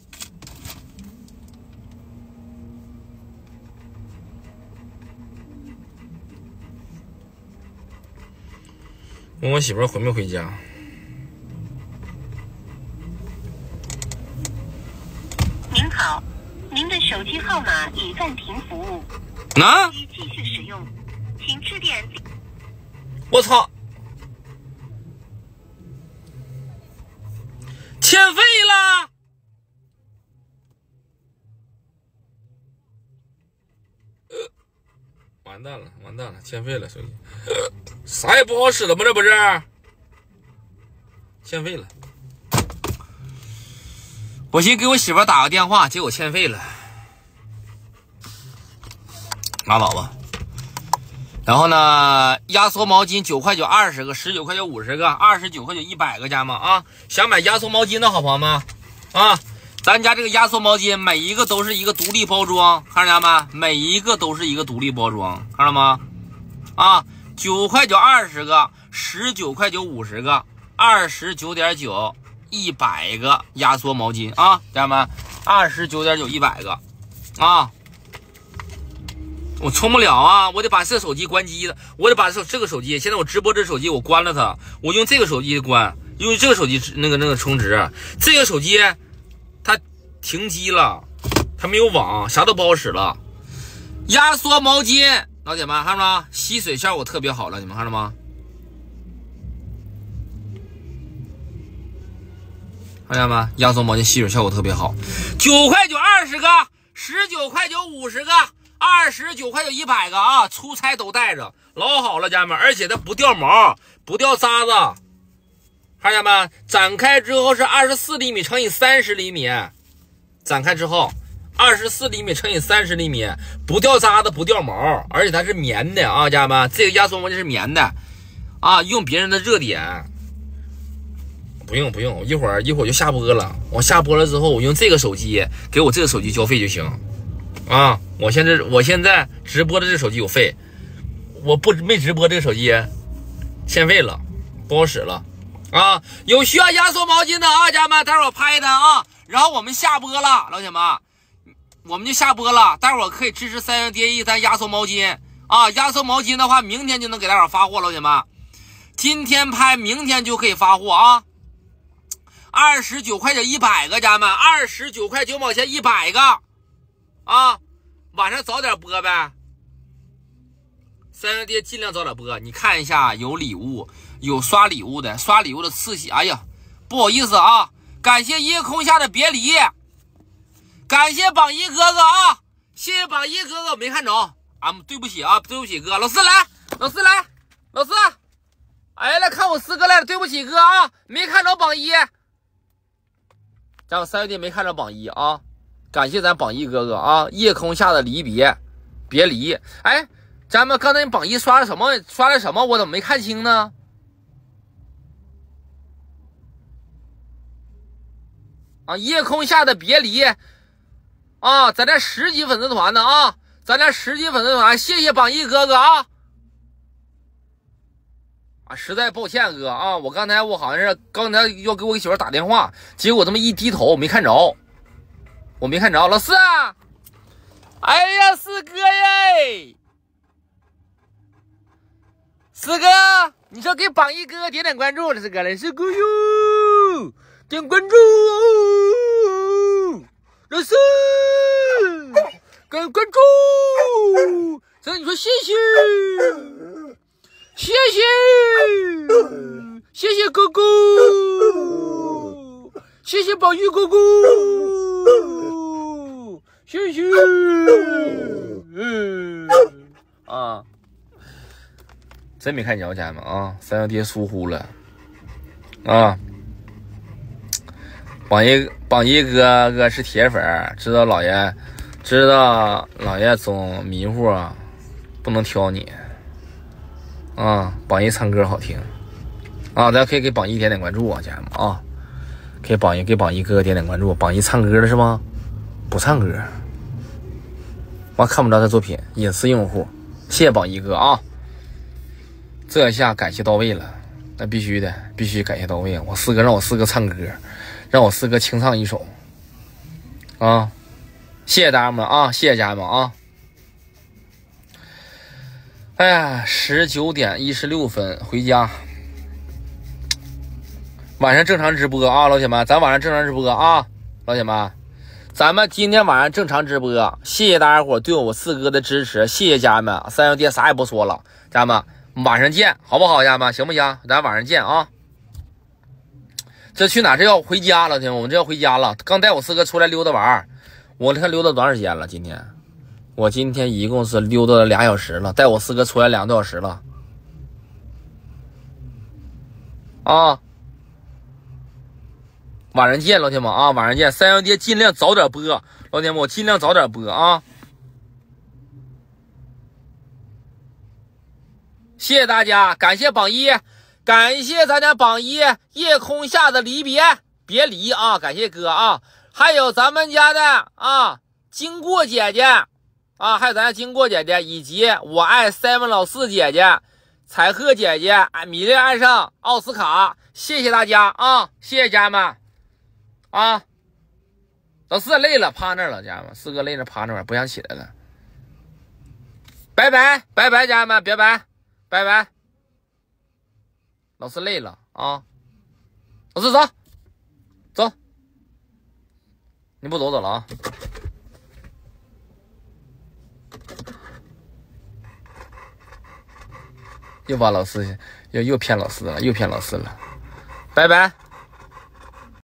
问我媳妇儿回没回家？ 您好，您的手机号码已暂停服务， 啊？ 继续使用，请致电。 我操！欠费了！呃，完蛋了，完蛋了，欠费了，手机。啥也不好使了吗？这不是欠费了。我寻思给我媳妇打个电话，结果欠费了，拉倒吧。然后呢，压缩毛巾九块九二十个，十九块九五十个，二十九块九一百个，家们啊！想买压缩毛巾的好朋友们啊，咱家这个压缩毛巾每一个都是一个独立包装，看着家们，每一个都是一个独立包装，看着吗？啊！九块九二十个，十九块九五十个，二十九点九一百个压缩毛巾啊，家人们，二十九点九一百个啊！我充不了啊，我得把这手机关机的，我得把这这个手机，现在我直播这手机我关了它，我用这个手机关，用这个手机那个那个充值，这个手机它停机了，它没有网，啥都不好使了。压缩毛巾。老铁们看着吗？吸水效果特别好了，你们看着吗？看见没？压缩毛巾吸水效果特别好，九块九二十个，十九块九五十个，二十九块九一百个啊！出差都带着，老好了，家人们，而且它不掉毛，不掉渣子。看见没？展开之后是二十四厘米乘以三十厘米，展开之后。二十四厘米乘以三十厘米，不掉渣子，不掉毛，而且它是棉的啊，家人们，这个压缩毛巾是棉的啊，用别人的热点，不用不用，一会儿一会儿就下播了，我下播了之后，我用这个手机给我这个手机交费就行啊，我现在我现在直播的这个手机有费，我不没直播这个手机欠费了，不好使了啊，有需要压缩毛巾的啊，家人们，待会儿我拍的啊，然后我们下播了，老铁们。我们就下播了，待会儿可以支持三元蝶衣咱压缩毛巾啊！压缩毛巾的话，明天就能给大伙儿发货了，老铁们。今天拍，明天就可以发货啊！二十九块九一百个，家人们，二十九块九毛钱一百个啊！晚上早点播呗。三元蝶尽量早点播，你看一下有礼物，有刷礼物的，刷礼物的次喜。哎呀，不好意思啊，感谢夜空下的别离。感谢榜一哥哥啊，谢谢榜一哥哥，没看着啊，对不起啊，对不起哥，老四来，老四来，老四，哎，来看我四哥来了，对不起哥啊，没看着榜一，咱们三月底没看着榜一啊，感谢咱榜一哥哥啊，夜空下的离别，别离，哎，咱们刚才榜一刷了什么？刷了什么？我怎么没看清呢？啊，夜空下的别离。啊，咱这十级粉丝团呢啊，咱这十级粉丝团，谢谢榜一哥哥啊， 啊，实在抱歉哥啊，我刚才我好像是刚才要给我媳妇打电话，结果这么一低头没看着，我没看着。老四啊，哎呀，四哥耶，四哥，你说给榜一哥哥点点关注了，四哥来，四哥哟，点关注，老四，点关注，这你说谢谢。谢谢，谢谢哥哥，谢谢宝玉哥哥，谢谢。嗯啊，真没看着家人们啊，三兄弟疏忽了啊。榜一榜一哥哥是铁粉，知道老爷，知道老爷总迷糊啊，不能挑你。啊，榜一唱歌好听啊，大家可以给榜一点点关注啊，家人们啊，给榜一给榜一哥哥点点关注。榜一唱歌了是吗？不唱歌，我看不着他作品，隐私用户。谢谢榜一哥啊，这下感谢到位了，那必须的，必须感谢到位。我四哥让我四哥唱歌，让我四哥清唱一首啊，谢谢大家们啊，谢谢家人们啊。哎呀，十九点一十六分回家。晚上正常直播啊，老铁们，咱晚上正常直播啊，老铁们，咱们今天晚上正常直播。谢谢大家伙对我四哥的支持，谢谢家人们。三兄弟啥也不说了，家人们，晚上见，好不好，家人们，行不行？咱晚上见啊。这去哪？这要回家了，老铁们，我们这要回家了。刚带我四哥出来溜达玩，我看溜达多长时间了？今天。我今天一共是溜达了俩小时了，带我四哥出来两个多小时了，啊！晚上见，老铁们啊，晚上见！三兄弟尽量早点播，老铁们，我尽量早点播啊！谢谢大家，感谢榜一，感谢咱家榜一夜空下的离别，别离啊！感谢哥啊，还有咱们家的啊，经过姐姐。啊，还有咱家经过姐姐，以及我爱 seven 老四姐姐、彩鹤姐姐、米粒爱上奥斯卡，谢谢大家啊！谢谢家人们啊！老四累了，趴那儿了，家人们，四哥累了，趴那儿不想起来了。拜拜拜拜，家人们，拜拜拜拜。老四累了啊！老四走走，你不走走了啊？又把老四又又骗老四了，又骗老四了，拜拜。